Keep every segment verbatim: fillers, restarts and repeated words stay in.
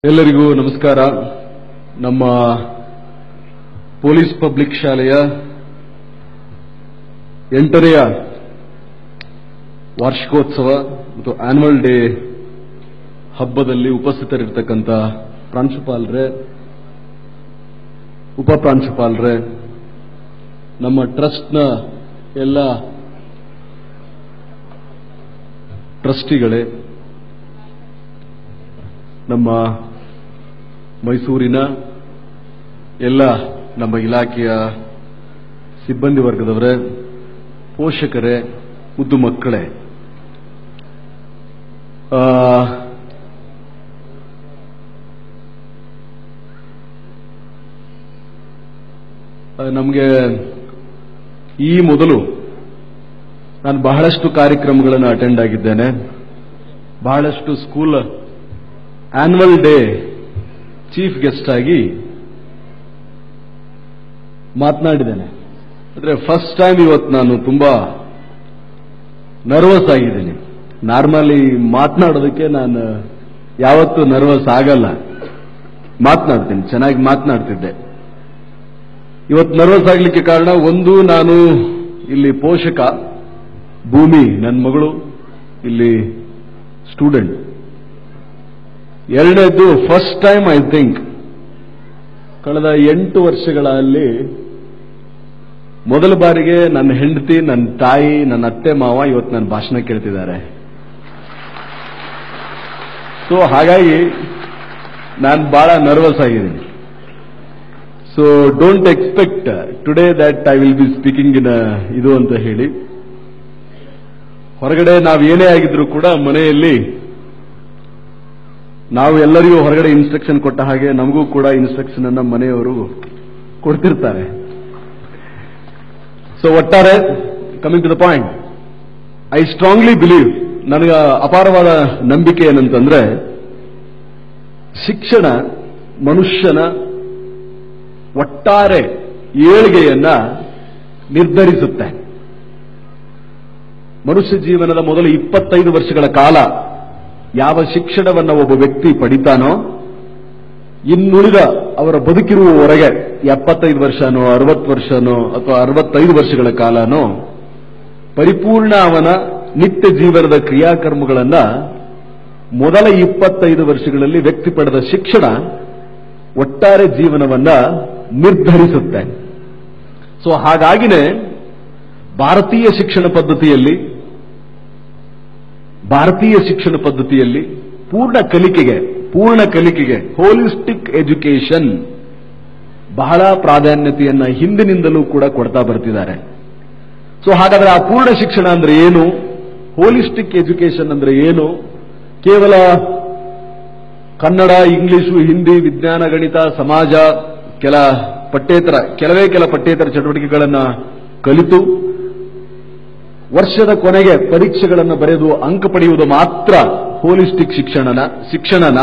ಎಲ್ಲರಿಗೂ ನಮಸ್ಕಾರ. ನಮ್ಮ ಪೊಲೀಸ್ ಪಬ್ಲಿಕ್ ಶಾಲೆಯ ಎಂಟನೆಯ ವಾರ್ಷಿಕೋತ್ಸವ ಮತ್ತು ಆನ್ಯುವಲ್ ಡೇ ಹಬ್ಬದಲ್ಲಿ ಉಪಸ್ಥಿತರಿರತಕ್ಕಂಥ ಪ್ರಾಂಶುಪಾಲರೇ, ಉಪ ಪ್ರಾಂಶುಪಾಲರೇ, ನಮ್ಮ ಟ್ರಸ್ಟ್ನ ಎಲ್ಲ ಟ್ರಸ್ಟಿಗಳೇ, ನಮ್ಮ ಮೈಸೂರಿನ ಎಲ್ಲ ನಮ್ಮ ಇಲಾಖೆಯ ಸಿಬ್ಬಂದಿ ವರ್ಗದವರೇ, ಪೋಷಕರೇ, ಮುದ್ದು ಮಕ್ಕಳೇ, ನಮಗೆ ಈ ಮೊದಲು ನಾನು ಬಹಳಷ್ಟು ಕಾರ್ಯಕ್ರಮಗಳನ್ನು ಅಟೆಂಡ್ ಆಗಿದ್ದೇನೆ. ಬಹಳಷ್ಟು school annual day chief guest ಆಗಿ ಮಾತನಾಡಿದ್ದೇನೆ. ಆದರೆ ಫಸ್ಟ್ ಟೈಮ್ ಇವತ್ತು ನಾನು ತುಂಬಾ ನರ್ವಸ್ ಆಗಿದ್ದೀನಿ. ನಾರ್ಮಲಿ ಮಾತನಾಡೋದಕ್ಕೆ ನಾನು ಯಾವತ್ತೂ ನರ್ವಸ್ ಆಗಲ್ಲ, ಮಾತನಾಡ್ತೀನಿ, ಚೆನ್ನಾಗಿ ಮಾತನಾಡ್ತಿದ್ದೆ. ಇವತ್ತು ನರ್ವಸ್ ಆಗಲಿಕ್ಕೆ ಕಾರಣ, ಒಂದು, ನಾನು ಇಲ್ಲಿ ಪೋಷಕ, ಭೂಮಿ ನನ್ನ ಮಗಳು ಇಲ್ಲಿ ಸ್ಟೂಡೆಂಟ್. ಎರಡನೇದು, ಫಸ್ಟ್ ಟೈಮ್ ಐ ಥಿಂಕ್ ಕಳೆದ ಎಂಟು ವರ್ಷಗಳಲ್ಲಿ ಮೊದಲ ಬಾರಿಗೆ ನನ್ನ ಹೆಂಡತಿ, ನನ್ನ ತಾಯಿ, ನನ್ನ ಅತ್ತೆ ಮಾವ ಇವತ್ತು ನನ್ನ ಭಾಷಣ ಕೇಳ್ತಿದ್ದಾರೆ. ಸೊ ಹಾಗಾಗಿ ನಾನು ಬಹಳ ನರ್ವಸ್ ಆಗಿದ್ದೀನಿ. So don't expect today that I will be speaking in ಇದು ಅಂತ ಹೇಳಿ. ಹೊರಗಡೆ ನಾವು ಏನೇ ಆಗಿದ್ರು ಕೂಡ ಮನೆಯಲ್ಲಿ ನಾವು ಎಲ್ಲರಿಗೂ ಹೊರಗಡೆ ಇನ್ಸ್ಟ್ರಕ್ಷನ್ ಕೊಟ್ಟ ಹಾಗೆ ನಮಗೂ ಕೂಡ ಇನ್ಸ್ಟ್ರಕ್ಷನ್ ಅನ್ನ ಮನೆಯವರು ಕೊಡ್ತಿರ್ತಾರೆ. ಸೊ ಒಟ್ಟಾರೆ, coming to the point, I strongly believe, ನನಗೆ ಅಪಾರವಾದ ನಂಬಿಕೆ ಏನಂತಂದ್ರೆ, ಶಿಕ್ಷಣ ಮನುಷ್ಯನ ಒಟ್ಟಾರೆ ಏಳಿಗೆಯನ್ನ ನಿರ್ಧರಿಸುತ್ತೆ. ಮನುಷ್ಯ ಜೀವನದ ಮೊದಲ ಇಪ್ಪತ್ತೈದು ವರ್ಷಗಳ ಕಾಲ ಯಾವ ಶಿಕ್ಷಣವನ್ನು ಒಬ್ಬ ವ್ಯಕ್ತಿ ಪಡಿತಾನೋ, ಇನ್ನುಳಿದ ಅವರ ಬದುಕಿರುವವರೆಗೆ ಎಪ್ಪತ್ತೈದು ವರ್ಷನೋ ಅರವತ್ತು ವರ್ಷನೋ ಅಥವಾ ಅರವತ್ತೈದು ವರ್ಷಗಳ ಕಾಲನೋ ಪರಿಪೂರ್ಣ ಅವನ ನಿತ್ಯ ಜೀವನದ ಕ್ರಿಯಾಕರ್ಮಗಳನ್ನ ಮೊದಲ ಇಪ್ಪತ್ತೈದು ವರ್ಷಗಳಲ್ಲಿ ವ್ಯಕ್ತಿ ಪಡೆದ ಶಿಕ್ಷಣ ಒಟ್ಟಾರೆ ಜೀವನವನ್ನ ನಿರ್ಧರಿಸುತ್ತೆ. ಸೊ ಹಾಗಾಗಿನೇ ಭಾರತೀಯ ಶಿಕ್ಷಣ ಪದ್ಧತಿಯಲ್ಲಿ ಭಾರತೀಯ ಶಿಕ್ಷಣ ಪದ್ಧತಿಯಲ್ಲಿ ಪೂರ್ಣ ಕಲಿಕೆಗೆ ಪೂರ್ಣ ಕಲಿಕೆಗೆ ಹೋಲಿಸ್ಟಿಕ್ ಎಜುಕೇಷನ್ ಬಹಳ ಪ್ರಾಧಾನ್ಯತೆಯನ್ನ ಹಿಂದಿನಿಂದಲೂ ಕೂಡ ಕೊಡ್ತಾ ಬರ್ತಿದ್ದಾರೆ. ಸೊ ಹಾಗಾದ್ರೆ ಆ ಪೂರ್ಣ ಶಿಕ್ಷಣ ಅಂದ್ರೆ ಏನು? ಹೋಲಿಸ್ಟಿಕ್ ಎಜುಕೇಷನ್ ಅಂದ್ರೆ ಏನು? ಕೇವಲ ಕನ್ನಡ, ಇಂಗ್ಲಿಷು, ಹಿಂದಿ, ವಿಜ್ಞಾನ, ಗಣಿತ, ಸಮಾಜ, ಕೆಲ ಪಠ್ಯೇತರ ಕೆಲವೇ ಕೆಲ ಪಠ್ಯೇತರ ಚಟುವಟಿಕೆಗಳನ್ನು ಕಲಿತು ವರ್ಷದ ಕೊನೆಗೆ ಪರೀಕ್ಷೆಗಳನ್ನು ಬರೆದು ಅಂಕ ಪಡೆಯುವುದು ಮಾತ್ರ ಹೋಲಿಸ್ಟಿಕ್ ಶಿಕ್ಷಣನ ಶಿಕ್ಷಣನ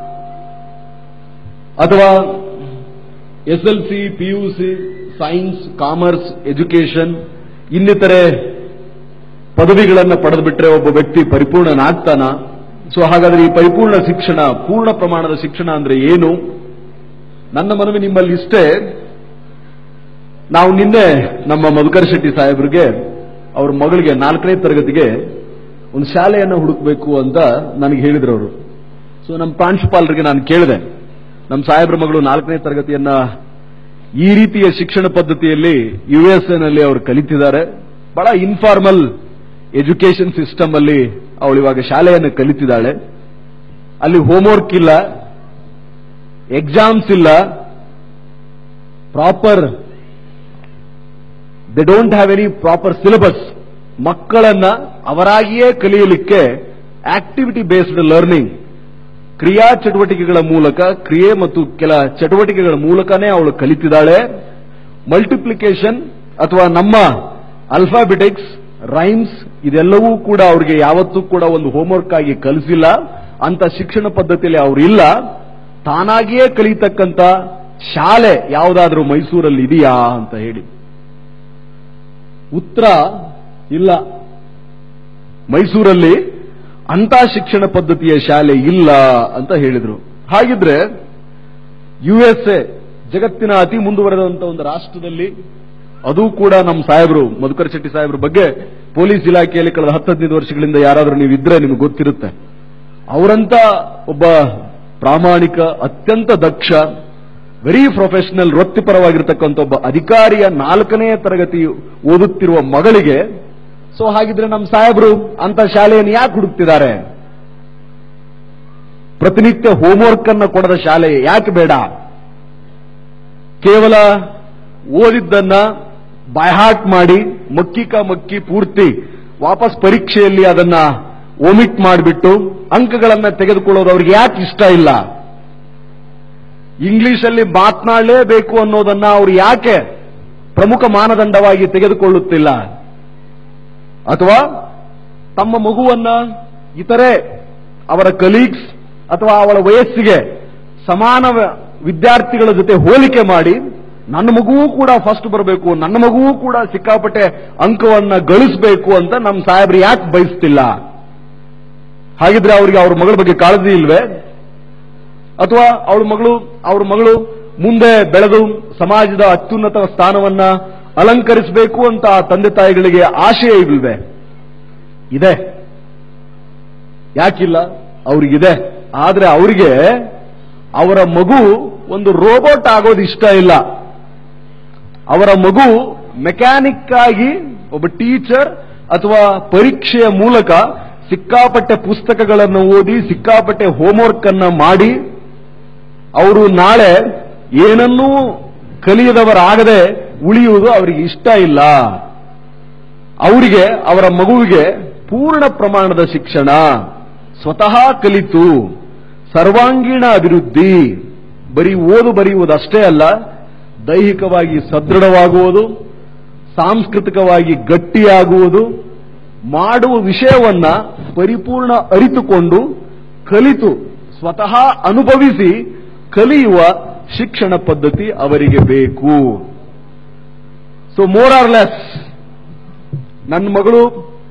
ಅಥವಾ S L C, PUC, science, commerce, education ಇನ್ನಿತರೆ ಪದವಿಗಳನ್ನು ಪಡೆದು ಬಿಟ್ರೆ ಒಬ್ಬ ವ್ಯಕ್ತಿ ಪರಿಪೂರ್ಣನಾಗ್ತಾನ? ಸೊ ಹಾಗಾದ್ರೆ ಈ ಪರಿಪೂರ್ಣ ಶಿಕ್ಷಣ, ಪೂರ್ಣ ಪ್ರಮಾಣದ ಶಿಕ್ಷಣ ಅಂದ್ರೆ ಏನು? ನನ್ನ ಮನವಿ ನಿಮ್ಮಲ್ಲಿ ಇಷ್ಟೇ. ನಾವು ನಿನ್ನೆ ನಮ್ಮ ಮಧುಕರ್ ಶೆಟ್ಟಿ ಸಾಹೇಬ್ರಿಗೆ ಅವ್ರ ಮಗಳಿಗೆ ನಾಲ್ಕನೇ ತರಗತಿಗೆ ಒಂದು ಶಾಲೆಯನ್ನು ಹುಡುಕಬೇಕು ಅಂತ ನನಗೆ ಹೇಳಿದ್ರು ಅವರು. ಸೊ ನಮ್ಮ ಪ್ರಾಂಶುಪಾಲರಿಗೆ ನಾನು ಕೇಳಿದೆ, ನಮ್ಮ ಸಾಹೇಬ್ರ ಮಗಳು ನಾಲ್ಕನೇ ತರಗತಿಯನ್ನ ಈ ರೀತಿಯ ಶಿಕ್ಷಣ ಪದ್ಧತಿಯಲ್ಲಿ ಯು ಎಸ್ ಎನಲ್ಲಿ ಅವರು ಕಲಿತಿದ್ದಾರೆ. ಬಹಳ ಇನ್ಫಾರ್ಮಲ್ ಎಜುಕೇಷನ್ ಸಿಸ್ಟಮ್ ಅಲ್ಲಿ ಅವಳು ಇವಾಗ ಶಾಲೆಯನ್ನು ಕಲಿತಿದ್ದಾಳೆ. ಅಲ್ಲಿ ಹೋಮ್ವರ್ಕ್ ಇಲ್ಲ, ಎಕ್ಸಾಮ್ಸ್ ಇಲ್ಲ, proper they don't have any proper syllabus. ಮಕ್ಕಳನ್ನ ಅವರಾಗಿಯೇ ಕಲಿಯಲಿಕ್ಕೆ ಆಕ್ಟಿವಿಟಿ ಬೇಸ್ಡ್ ಲರ್ನಿಂಗ್, ಕ್ರಿಯಾ ಚಟುವಟಿಕೆಗಳ ಮೂಲಕ, ಕ್ರಿಯೆ ಮತ್ತು ಕೆಲ ಚಟುವಟಿಕೆಗಳ ಮೂಲಕನೇ ಅವಳು ಕಲಿತಿದ್ದಾಳೆ. ಮಲ್ಟಿಪ್ಲಿಕೇಶನ್ ಅಥವಾ ನಮ್ಮ ಅಲ್ಫಾಬೆಟಿಕ್ಸ್, ರೈಮ್ಸ್ ಇದೆಲ್ಲವೂ ಕೂಡ ಅವರಿಗೆ ಯಾವತ್ತೂ ಕೂಡ ಒಂದು ಹೋಮ್ವರ್ಕ್ ಆಗಿ ಕಲಿಸಿಲ್ಲ. ಅಂತ ಶಿಕ್ಷಣ ಪದ್ಧತಿಯಲ್ಲಿ ಅವರು ಇಲ್ಲ. ತಾನಾಗಿಯೇ ಕಲಿತಕ್ಕಂಥ ಶಾಲೆ ಯಾವುದಾದ್ರೂ ಮೈಸೂರಲ್ಲಿ ಇದೆಯಾ ಅಂತ ಹೇಳಿ ಉತ್ತರ ಇಲ್ಲ. ಮೈಸೂರಲ್ಲಿ ಅಂತ ಶಿಕ್ಷಣ ಪದ್ಧತಿಯ ಶಾಲೆ ಇಲ್ಲ ಅಂತ ಹೇಳಿದ್ರು. ಹಾಗಿದ್ರೆ ಯು ಎಸ್ ಎ ಜಗತ್ತಿನ ಅತಿ ಮುಂದುವರೆದಂತ ಒಂದು ರಾಷ್ಟ್ರದಲ್ಲಿ, ಅದು ಕೂಡ ನಮ್ಮ ಸಾಹೇಬರು ಮಧುಕರ್ ಶೆಟ್ಟಿ ಸಾಹೇಬ್ರ ಬಗ್ಗೆ ಪೊಲೀಸ್ ಇಲಾಖೆಯಲ್ಲಿ ಕಳೆದ ಹತ್ತು ಹದಿನೈದು ವರ್ಷಗಳಿಂದ ಯಾರಾದರೂ ನೀವು ಇದ್ರೆ ನಿಮ್ಗೆ ಗೊತ್ತಿರುತ್ತೆ. ಅವರಂತ ಒಬ್ಬ ಪ್ರಾಮಾಣಿಕ, ಅತ್ಯಂತ ದಕ್ಷ, ವೆರಿ ಪ್ರೊಫೆಷನಲ್, ವೃತ್ತಿಪರವಾಗಿರ್ತಕ್ಕಂಥ ಒಬ್ಬ ಅಧಿಕಾರಿಯ ನಾಲ್ಕನೇ ತರಗತಿ ಓದುತ್ತಿರುವ ಮಗಳಿಗೆ, ಸೊ ಹಾಗಿದ್ರೆ ನಮ್ಮ ಸಾಹೇಬರು ಅಂತ ಶಾಲೆಯನ್ನು ಯಾಕೆ ಹುಡುಕ್ತಿದ್ದಾರೆ? ಪ್ರತಿನಿತ್ಯ ಹೋಮ್ವರ್ಕ್ ಅನ್ನು ಕೊಡದ ಶಾಲೆ ಯಾಕೆ ಬೇಡ? ಕೇವಲ ಓದಿದ್ದನ್ನ ಬೈಹಾರ್ಟ್ ಮಾಡಿ ಮಕ್ಕಿಕ ಮಕ್ಕಿ ಪೂರ್ತಿ ವಾಪಸ್ ಪರೀಕ್ಷೆಯಲ್ಲಿ ಅದನ್ನ ಒಮಿಟ್ ಮಾಡಿಬಿಟ್ಟು ಅಂಕಗಳನ್ನ ತೆಗೆದುಕೊಳ್ಳೋದು ಅವ್ರಿಗೆ ಯಾಕೆ ಇಷ್ಟ ಇಲ್ಲ? ಇಂಗ್ಲಿಷಲ್ಲಿ ಮಾತನಾಡಲೇಬೇಕು ಅನ್ನೋದನ್ನ ಅವರು ಯಾಕೆ ಪ್ರಮುಖ ಮಾನದಂಡವಾಗಿ ತೆಗೆದುಕೊಳ್ಳುತ್ತಿಲ್ಲ? ಅಥವಾ ತಮ್ಮ ಮಗುವನ್ನ ಇತರೆ ಅವರ ಕಲೀಗ್ಸ್ ಅಥವಾ ಅವಳ ವಯಸ್ಸಿಗೆ ಸಮಾನ ವಿದ್ಯಾರ್ಥಿಗಳ ಜೊತೆ ಹೋಲಿಕೆ ಮಾಡಿ ನನ್ನ ಮಗುವೂ ಕೂಡ ಫಸ್ಟ್ ಬರಬೇಕು, ನನ್ನ ಮಗುವೂ ಕೂಡ ಸಿಕ್ಕಾಪಟ್ಟೆ ಅಂಕವನ್ನ ಗಳಿಸಬೇಕು ಅಂತ ನಮ್ಮ ಸಾಹೇಬ್ರು ಯಾಕೆ ಬಯಸ್ತಿಲ್ಲ? ಹಾಗಿದ್ರೆ ಅವರಿಗೆ ಅವ್ರ ಮಗಳ ಬಗ್ಗೆ ಕಾಳಜಿ ಇಲ್ವೇ? ಅಥವಾ ಅವಳ ಮಗಳು ಅವ್ರ ಮಗಳು ಮುಂದೆ ಬೆಳೆದು ಸಮಾಜದ ಅತ್ಯುನ್ನತ ಸ್ಥಾನವನ್ನ ಅಲಂಕರಿಸಬೇಕು ಅಂತ ತಂದೆ ತಾಯಿಗಳಿಗೆ ಆಶಯ ಇಲ್ವೇ? ಇದೆ. ಯಾಕಿಲ್ಲ? ಅವ್ರಿಗಿದೆ. ಆದ್ರೆ ಅವರಿಗೆ ಅವರ ಮಗು ಒಂದು ರೋಬೋಟ್ ಆಗೋದು ಇಷ್ಟ ಇಲ್ಲ. ಅವರ ಮಗು ಮೆಕ್ಯಾನಿಕ್ ಆಗಿ ಒಬ್ಬ ಟೀಚರ್ ಅಥವಾ ಪರೀಕ್ಷೆಯ ಮೂಲಕ ಸಿಕ್ಕಾಪಟ್ಟೆ ಪುಸ್ತಕಗಳನ್ನು ಓದಿ ಸಿಕ್ಕಾಪಟ್ಟೆ ಹೋಮ್ವರ್ಕ್ ಅನ್ನ ಮಾಡಿ ಅವರು ನಾಳೆ ಏನನ್ನೂ ಕಲಿಯದವರಾಗದೆ ಉಳಿಯುವುದು ಅವರಿಗೆ ಇಷ್ಟ ಇಲ್ಲ. ಅವರಿಗೆ ಅವರ ಮಗುವಿಗೆ ಪೂರ್ಣ ಪ್ರಮಾಣದ ಶಿಕ್ಷಣ, ಸ್ವತಃ ಕಲಿತು ಸರ್ವಾಂಗೀಣ ಅಭಿವೃದ್ಧಿ, ಬರೀ ಓದು ಬರೆಯುವುದಷ್ಟೇ ಅಲ್ಲ, ದೈಹಿಕವಾಗಿ ಸದೃಢವಾಗುವುದು, ಸಾಂಸ್ಕೃತಿಕವಾಗಿ ಗಟ್ಟಿಯಾಗುವುದು, ಮಾಡುವ ವಿಷಯವನ್ನ ಪರಿಪೂರ್ಣ ಅರಿತುಕೊಂಡು ಕಲಿತು ಸ್ವತಃ ಅನುಭವಿಸಿ ಕಲಿಯುವ ಶಿಕ್ಷಣ ಪದ್ಧತಿ ಅವರಿಗೆ ಬೇಕು. ಸೊ ಮೋರ್ ಆರ್ ಲೆಸ್ ನನ್ನ ಮಗಳು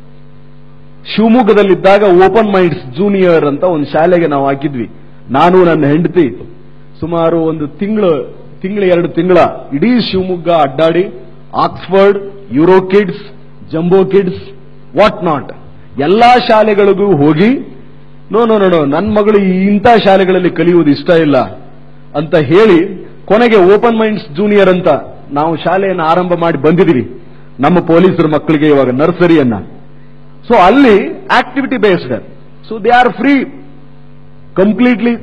ಶಿವಮೊಗ್ಗದಲ್ಲಿದ್ದಾಗ ಓಪನ್ ಮೈಂಡ್ಸ್ ಜೂನಿಯರ್ ಅಂತ ಒಂದು ಶಾಲೆಗೆ ನಾವು ಹಾಕಿದ್ವಿ. ನಾನು ನನ್ನ ಹೆಂಡತಿ ಸುಮಾರು ಒಂದು ತಿಂಗಳು ತಿಂಗಳ ಎರಡು ತಿಂಗಳ ಇಡೀ ಶಿವಮೊಗ್ಗ ಅಡ್ಡಾಡಿ Oxford, Euro Kids, Jumbo Kids, what not ಎಲ್ಲಾ ಶಾಲೆಗಳಿಗೂ ಹೋಗಿ ನೋ ನೋ ನೋ ನನ್ನ ಮಗಳು ಇಂಥ ಶಾಲೆಗಳಲ್ಲಿ ಕಲಿಯುವುದು ಇಷ್ಟ ಇಲ್ಲ ಅಂತ ಹೇಳಿ ಕೊನೆಗೆ ಓಪನ್ ಮೈಂಡ್ಸ್ ಜೂನಿಯರ್ ಅಂತ ನಾವು ಶಾಲೆಯನ್ನು ಆರಂಭ ಮಾಡಿ ಬಂದಿದ್ದೀವಿ ನಮ್ಮ ಪೊಲೀಸರ ಮಕ್ಕಳಿಗೆ ಇವಾಗ ನರ್ಸರಿಯನ್ನ. ಸೊ ಅಲ್ಲಿ activity based, so they are free completely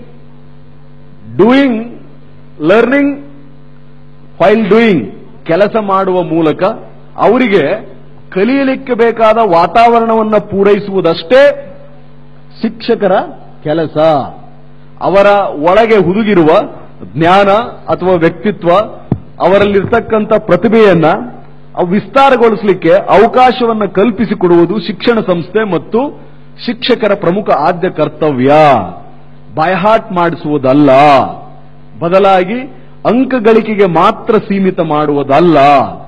doing learning while doing, ಕೆಲಸ ಮಾಡುವ ಮೂಲಕ ಅವರಿಗೆ ಕಲಿಯಲಿಕ್ಕೆ ಬೇಕಾದ ವಾತಾವರಣವನ್ನು ಪೂರೈಸುವುದಷ್ಟೇ ಶಿಕ್ಷಕರ ಕೆಲಸ. ಅವರ ಒಳಗೆ ಹುದುಗಿರುವ ಜ್ಞಾನ ಅಥವಾ ವ್ಯಕ್ತಿತ್ವ, ಅವರಲ್ಲಿರ್ತಕ್ಕಂಥ ಪ್ರತಿಭೆಯನ್ನ ವಿಸ್ತಾರಗೊಳಿಸಲಿಕ್ಕೆ ಅವಕಾಶವನ್ನು ಕಲ್ಪಿಸಿಕೊಡುವುದು ಶಿಕ್ಷಣ ಸಂಸ್ಥೆ ಮತ್ತು ಶಿಕ್ಷಕರ ಪ್ರಮುಖ ಆದ್ಯ ಕರ್ತವ್ಯ. ಬೈಹಾರ್ಟ್ ಮಾಡಿಸುವುದಲ್ಲ, ಬದಲಾಗಿ ಅಂಕ ಗಳಿಕೆಗೆ ಮಾತ್ರ ಸೀಮಿತ ಮಾಡುವುದಲ್ಲ.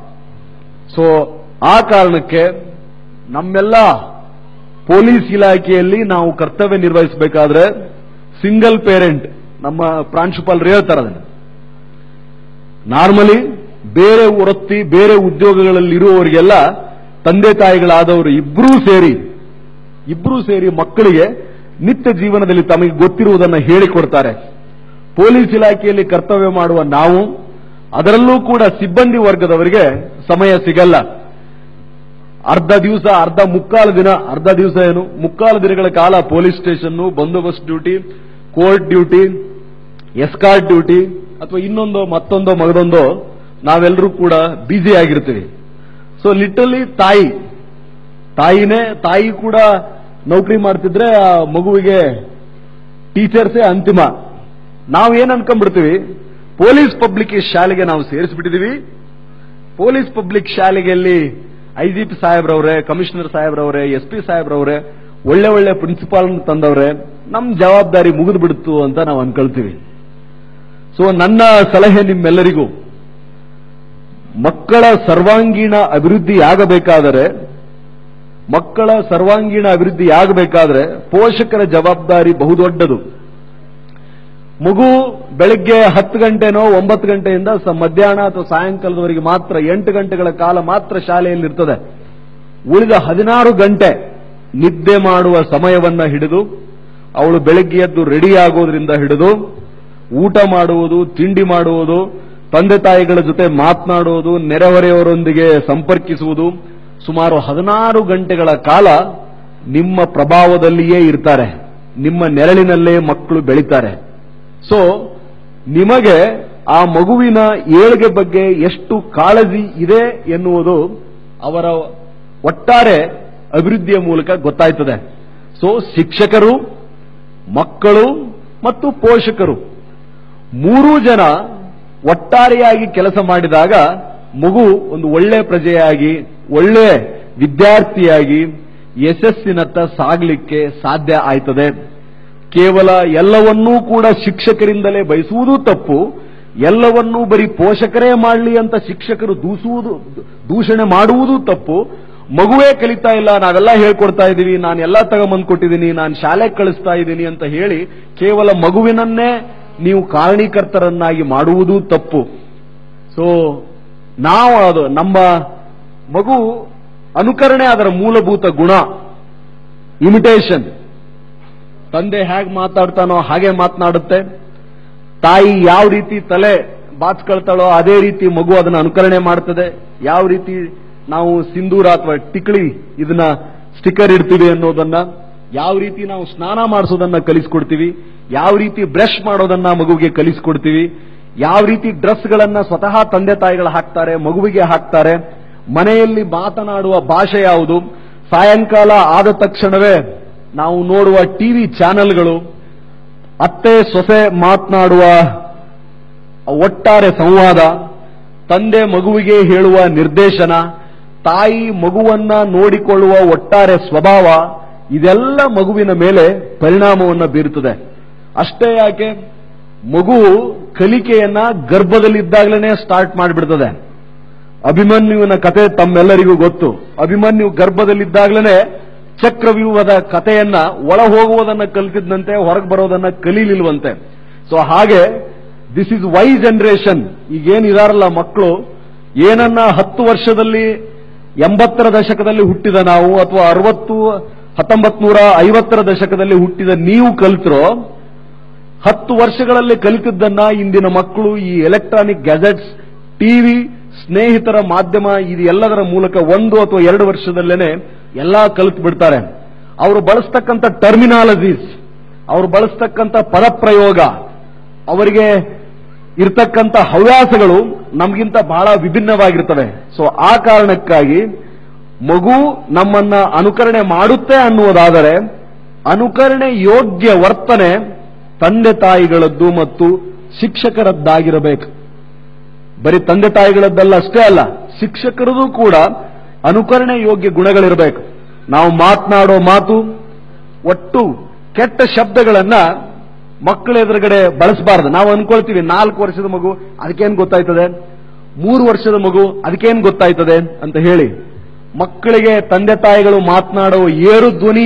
ಸೊ ಆ ಕಾರಣಕ್ಕೆ ನಮ್ಮೆಲ್ಲ ಪೊಲೀಸ್ ಇಲಾಖೆಯಲ್ಲಿ ನಾವು ಕರ್ತವ್ಯ ನಿರ್ವಹಿಸಬೇಕಾದ್ರೆ ಸಿಂಗಲ್ ಪೇರೆಂಟ್, ನಮ್ಮ ಪ್ರಾಂಶುಪಾಲರು ಹೇಳ್ತಾರೆ, ನಾರ್ಮಲಿ ಬೇರೆ ವೃತ್ತಿ ಬೇರೆ ಉದ್ಯೋಗಗಳಲ್ಲಿ ಇರುವವರಿಗೆಲ್ಲ ತಂದೆ ತಾಯಿಗಳಾದವರು ಇಬ್ಬರೂ ಸೇರಿ ಇಬ್ಬರೂ ಸೇರಿ ಮಕ್ಕಳಿಗೆ ನಿತ್ಯ ಜೀವನದಲ್ಲಿ ತಮಗೆ ಗೊತ್ತಿರುವುದನ್ನು ಹೇಳಿಕೊಡ್ತಾರೆ. ಪೊಲೀಸ್ ಇಲಾಖೆಯಲ್ಲಿ ಕರ್ತವ್ಯ ಮಾಡುವ ನಾವು ಅದರಲ್ಲೂ ಕೂಡ ಸಿಬ್ಬಂದಿ ವರ್ಗದವರಿಗೆ ಸಮಯ ಸಿಗಲ್ಲ. ಅರ್ಧ ದಿವಸ ಅರ್ಧ ಮುಕ್ಕಾಲು ದಿನ ಅರ್ಧ ದಿವಸ ಏನು ಮುಕ್ಕಾಲು ದಿನಗಳ ಕಾಲ ಪೊಲೀಸ್ ಸ್ಟೇಷನ್, ಬಂದೋಬಸ್ತ್ duty, court duty, escort duty ಅಥವಾ ಇನ್ನೊಂದೋ ಮತ್ತೊಂದೋ ಮಗದೊಂದೋ ನಾವೆಲ್ಲರೂ ಕೂಡ ಬ್ಯುಸಿ ಆಗಿರ್ತೀವಿ. ಸೊ ಲಿಟರಲಿ ತಾಯಿ ತಾಯಿನೇ ತಾಯಿ ಕೂಡ ನೌಕರಿ ಮಾಡ್ತಿದ್ರೆ ಆ ಮಗುವಿಗೆ ಟೀಚರ್ಸೇ ಅಂತಿಮ. ನಾವು ಏನ್ ಅನ್ಕೊಂಡ್ಬಿಡ್ತೀವಿ, ಪೊಲೀಸ್ ಪಬ್ಲಿಕ್ ಶಾಲೆಗೆ ನಾವು ಸೇರಿಸ್ಬಿಟ್ಟಿದೀವಿ, ಪೊಲೀಸ್ ಪಬ್ಲಿಕ್ ಶಾಲೆಗೆಲ್ಲಿ ಐಜಿಪಿ ಸಾಹೇಬ್ರವ್ರೆ, ಕಮಿಷನರ್ ಸಾಹೇಬ್ರವ್ರೆ, ಎಸ್ ಪಿ ಸಾಹೇಬ್ರವ್ರೆ ಒಳ್ಳೆ ಒಳ್ಳೆ ಪ್ರಿನ್ಸಿಪಾಲ್ ತಂದವ್ರೆ, ನಮ್ ಜವಾಬ್ದಾರಿ ಮುಗಿದು ಬಿಡ್ತು ಅಂತ ನಾವು ಅನ್ಕೊಳ್ತೀವಿ. ಸೊ ನನ್ನ ಸಲಹೆ ನಿಮ್ಮೆಲ್ಲರಿಗೂ, ಮಕ್ಕಳ ಸರ್ವಾಂಗೀಣ ಅಭಿವೃದ್ಧಿಯಾಗಬೇಕಾದರೆ ಮಕ್ಕಳ ಸರ್ವಾಂಗೀಣ ಅಭಿವೃದ್ಧಿಯಾಗಬೇಕಾದ್ರೆ ಪೋಷಕರ ಜವಾಬ್ದಾರಿ ಬಹುದೊಡ್ಡದು. ಮಗು ಬೆಳಿಗ್ಗೆ ಹತ್ತು ಗಂಟೆನೋ ಒಂಬತ್ತು ಗಂಟೆಯಿಂದ ಮಧ್ಯಾಹ್ನ ಅಥವಾ ಸಾಯಂಕಾಲದವರೆಗೆ ಮಾತ್ರ ಎಂಟು ಗಂಟೆಗಳ ಕಾಲ ಮಾತ್ರ ಶಾಲೆಯಲ್ಲಿರ್ತದೆ. ಉಳಿದ ಹದಿನಾರು ಗಂಟೆ ನಿದ್ದೆ ಮಾಡುವ ಸಮಯವನ್ನ ಹಿಡಿದು ಅವಳು ಬೆಳಗ್ಗೆ ಎದ್ದು ರೆಡಿ ಆಗೋದ್ರಿಂದ ಹಿಡಿದು ಊಟ ಮಾಡುವುದು, ತಿಂಡಿ ಮಾಡುವುದು, ತಂದೆ ತಾಯಿಗಳ ಜೊತೆ ಮಾತನಾಡುವುದು, ನೆರೆಹೊರೆಯವರೊಂದಿಗೆ ಸಂಪರ್ಕಿಸುವುದು, ಸುಮಾರು ಹದಿನಾರು ಗಂಟೆಗಳ ಕಾಲ ನಿಮ್ಮ ಪ್ರಭಾವದಲ್ಲಿಯೇ ಇರ್ತಾರೆ. ನಿಮ್ಮ ನೆರಳಿನಲ್ಲೇ ಮಕ್ಕಳು ಬೆಳೀತಾರೆ. ಸೊ ನಿಮಗೆ ಆ ಮಗುವಿನ ಏಳಿಗೆ ಬಗ್ಗೆ ಎಷ್ಟು ಕಾಳಜಿ ಇದೆ ಎನ್ನುವುದು ಅವರ ಒಟ್ಟಾರೆ ಅಭಿವೃದ್ಧಿಯ ಮೂಲಕ ಗೊತ್ತಾಯ್ತದೆ. ಸೊ ಶಿಕ್ಷಕರು, ಮಕ್ಕಳು ಮತ್ತು ಪೋಷಕರು ಮೂರೂ ಜನ ಒಟ್ಟಾರೆಯಾಗಿ ಕೆಲಸ ಮಾಡಿದಾಗ ಮಗು ಒಂದು ಒಳ್ಳೆ ಪ್ರಜೆಯಾಗಿ, ಒಳ್ಳೆ ವಿದ್ಯಾರ್ಥಿಯಾಗಿ ಯಶಸ್ಸಿನತ್ತ ಸಾಗಲಿಕ್ಕೆ ಸಾಧ್ಯ ಆಯ್ತದೆ. ಕೇವಲ ಎಲ್ಲವನ್ನೂ ಕೂಡ ಶಿಕ್ಷಕರಿಂದಲೇ ಬಯಸುವುದು ತಪ್ಪು. ಎಲ್ಲವನ್ನೂ ಬರೀ ಪೋಷಕರೇ ಮಾಡಲಿ ಅಂತ ಶಿಕ್ಷಕರು ದೂಸುವುದು ದೂಷಣೆ ಮಾಡುವುದು ತಪ್ಪು. ಮಗುವೇ ಕಲಿತಾ ಇಲ್ಲ, ನಾವೆಲ್ಲ ಹೇಳ್ಕೊಡ್ತಾ ಇದ್ದೀವಿ, ನಾನು ಎಲ್ಲ ತಗೊಂಬಂದು ಕೊಟ್ಟಿದ್ದೀನಿ, ನಾನು ಶಾಲೆಗೆ ಕಳಿಸ್ತಾ ಇದ್ದೀನಿ ಅಂತ ಹೇಳಿ ಕೇವಲ ಮಗುವಿನನ್ನೇ ನೀವು ಕಾರಣೀಕರ್ತರನ್ನಾಗಿ ಮಾಡುವುದೂ ತಪ್ಪು. ಸೊ ನಾವು ಅದು ನಮ್ಮ ಮಗು ಅನುಕರಣೆ ಅದರ ಮೂಲಭೂತ ಗುಣ. ಇಮಿಟೇಷನ್. ತಂದೆ ಹೇಗೆ ಮಾತಾಡ್ತಾನೋ ಹಾಗೆ ಮಾತನಾಡುತ್ತೆ. ತಾಯಿ ಯಾವ ರೀತಿ ತಲೆ ಬಾಚ್ಕೊಳ್ತಾಳೋ ಅದೇ ರೀತಿ ಮಗು ಅದನ್ನ ಅನುಕರಣೆ ಮಾಡ್ತದೆ. ಯಾವ ರೀತಿ ನಾವು ಸಿಂಧೂರ ಅಥವಾ ಟಿಕ್ಳಿ ಇದನ್ನ ಸ್ಟಿಕ್ಕರ್ ಇಡ್ತೀವಿ ಅನ್ನೋದನ್ನ, ಯಾವ ರೀತಿ ನಾವು ಸ್ನಾನ ಮಾಡಿಸೋದನ್ನ ಕಲಿಸ್ಕೊಡ್ತೀವಿ, ಯಾವ ರೀತಿ ಬ್ರಷ್ ಮಾಡೋದನ್ನ ಮಗುವಿಗೆ ಕಲಿಸ್ಕೊಡ್ತೀವಿ, ಯಾವ ರೀತಿ ಡ್ರೆಸ್ಗಳನ್ನ ಸ್ವತಃ ತಂದೆ ತಾಯಿಗಳು ಹಾಕ್ತಾರೆ, ಮಗುವಿಗೆ ಹಾಕ್ತಾರೆ, ಮನೆಯಲ್ಲಿ ಮಾತನಾಡುವ ಭಾಷೆ ಯಾವುದು, ಸಾಯಂಕಾಲ ಆದ ತಕ್ಷಣವೇ ನಾವು ನೋಡುವ ಟಿವಿ ಚಾನೆಲ್ಗಳು, ಅತ್ತೆ ಸೊಸೆ ಮಾತನಾಡುವ ಒಟ್ಟಾರೆ ಸಂವಾದ, ತಂದೆ ಮಗುವಿಗೆ ಹೇಳುವ ನಿರ್ದೇಶನ, ತಾಯಿ ಮಗುವನ್ನ ನೋಡಿಕೊಳ್ಳುವ ಒಟ್ಟಾರೆ ಸ್ವಭಾವ, ಇದೆಲ್ಲ ಮಗುವಿನ ಮೇಲೆ ಪರಿಣಾಮವನ್ನು ಬೀರುತ್ತದೆ. ಅಷ್ಟೇ ಯಾಕೆ, ಮಗು ಕಲಿಕೆಯನ್ನ ಗರ್ಭದಲ್ಲಿದ್ದಾಗಲೇ ಸ್ಟಾರ್ಟ್ ಮಾಡಿಬಿಡ್ತದೆ. ಅಭಿಮನ್ಯುವಿನ ಕತೆ ತಮ್ಮೆಲ್ಲರಿಗೂ ಗೊತ್ತು. ಅಭಿಮನ್ಯು ಗರ್ಭದಲ್ಲಿದ್ದಾಗಲೇ ಚಕ್ರವ್ಯೂಹದ ಕಥೆಯನ್ನ ಒಳ ಹೋಗುವುದನ್ನ ಕಲಿತಿದ್ದಂತೆ ಹೊರಗೆ ಬರೋದನ್ನ ಕಲೀಲಿಲ್ವಂತೆ. ಸೊ ಹಾಗೆ ದಿಸ್ ಇಸ್ ವೈ ಜನರೇಷನ್. ಈಗೇನಿದಾರಲ್ಲ ಮಕ್ಕಳು, ಏನನ್ನ ಹತ್ತು ವರ್ಷದಲ್ಲಿ ಎಂಬತ್ತರ ದಶಕದಲ್ಲಿ ಹುಟ್ಟಿದ ನಾವು ಅಥವಾ ಅರವತ್ತು ಹತ್ತೊಂಬತ್ ನೂರ ಐವತ್ತರ ದಶಕದಲ್ಲಿ ಹುಟ್ಟಿದ ನೀವು ಕಲಿತರೋ, ಹತ್ತು ವರ್ಷಗಳಲ್ಲಿ ಕಲಿತಿದ್ದನ್ನ ಇಂದಿನ ಮಕ್ಕಳು ಈ ಎಲೆಕ್ಟ್ರಾನಿಕ್ ಗ್ಯಾಜೆಟ್ಸ್, ಟಿವಿ, ಸ್ನೇಹಿತರ ಮಾಧ್ಯಮ ಇದು ಎಲ್ಲದರ ಮೂಲಕ ಒಂದು ಅಥವಾ ಎರಡು ವರ್ಷದಲ್ಲೇನೆ ಎಲ್ಲಾ ಕಲಿತು ಬಿಡ್ತಾರೆ. ಅವರು ಬಳಸ್ತಕ್ಕಂಥ ಟರ್ಮಿನಾಲಜೀಸ್, ಅವರು ಬಳಸ್ತಕ್ಕಂಥ ಪದಪ್ರಯೋಗ, ಅವರಿಗೆ ಇರ್ತಕ್ಕಂಥ ಹವ್ಯಾಸಗಳು ನಮಗಿಂತ ಬಹಳ ವಿಭಿನ್ನವಾಗಿರ್ತವೆ. ಸೊ ಆ ಕಾರಣಕ್ಕಾಗಿ ಮಗು ನಮ್ಮನ್ನ ಅನುಕರಣೆ ಮಾಡುತ್ತೆ ಅನ್ನುವುದಾದರೆ ಅನುಕರಣೆ ಯೋಗ್ಯ ವರ್ತನೆ ತಂದೆ ತಾಯಿಗಳದ್ದು ಮತ್ತು ಶಿಕ್ಷಕರದ್ದಾಗಿರಬೇಕು. ಬರೀ ತಂದೆ ತಾಯಿಗಳದ್ದಲ್ಲ ಅಷ್ಟೇ ಅಲ್ಲ, ಶಿಕ್ಷಕರದು ಕೂಡ ಅನುಕರಣೆ ಯೋಗ್ಯ ಗುಣಗಳಿರಬೇಕು. ನಾವು ಮಾತನಾಡೋ ಮಾತು, ಒಟ್ಟು ಕೆಟ್ಟ ಶಬ್ದಗಳನ್ನ ಮಕ್ಕಳ ಎದುರುಗಡೆ ಬಳಸಬಾರದು. ನಾವು ಅನ್ಕೊಳ್ತೀವಿ ನಾಲ್ಕು ವರ್ಷದ ಮಗು ಅದಕ್ಕೇನು ಗೊತ್ತಾಯ್ತದೆ, ಮೂರು ವರ್ಷದ ಮಗು ಅದಕ್ಕೇನು ಗೊತ್ತಾಯ್ತದೆ ಅಂತ ಹೇಳಿ. ಮಕ್ಕಳಿಗೆ ತಂದೆ ತಾಯಿಗಳು ಮಾತನಾಡೋ ಏರು ಧ್ವನಿ,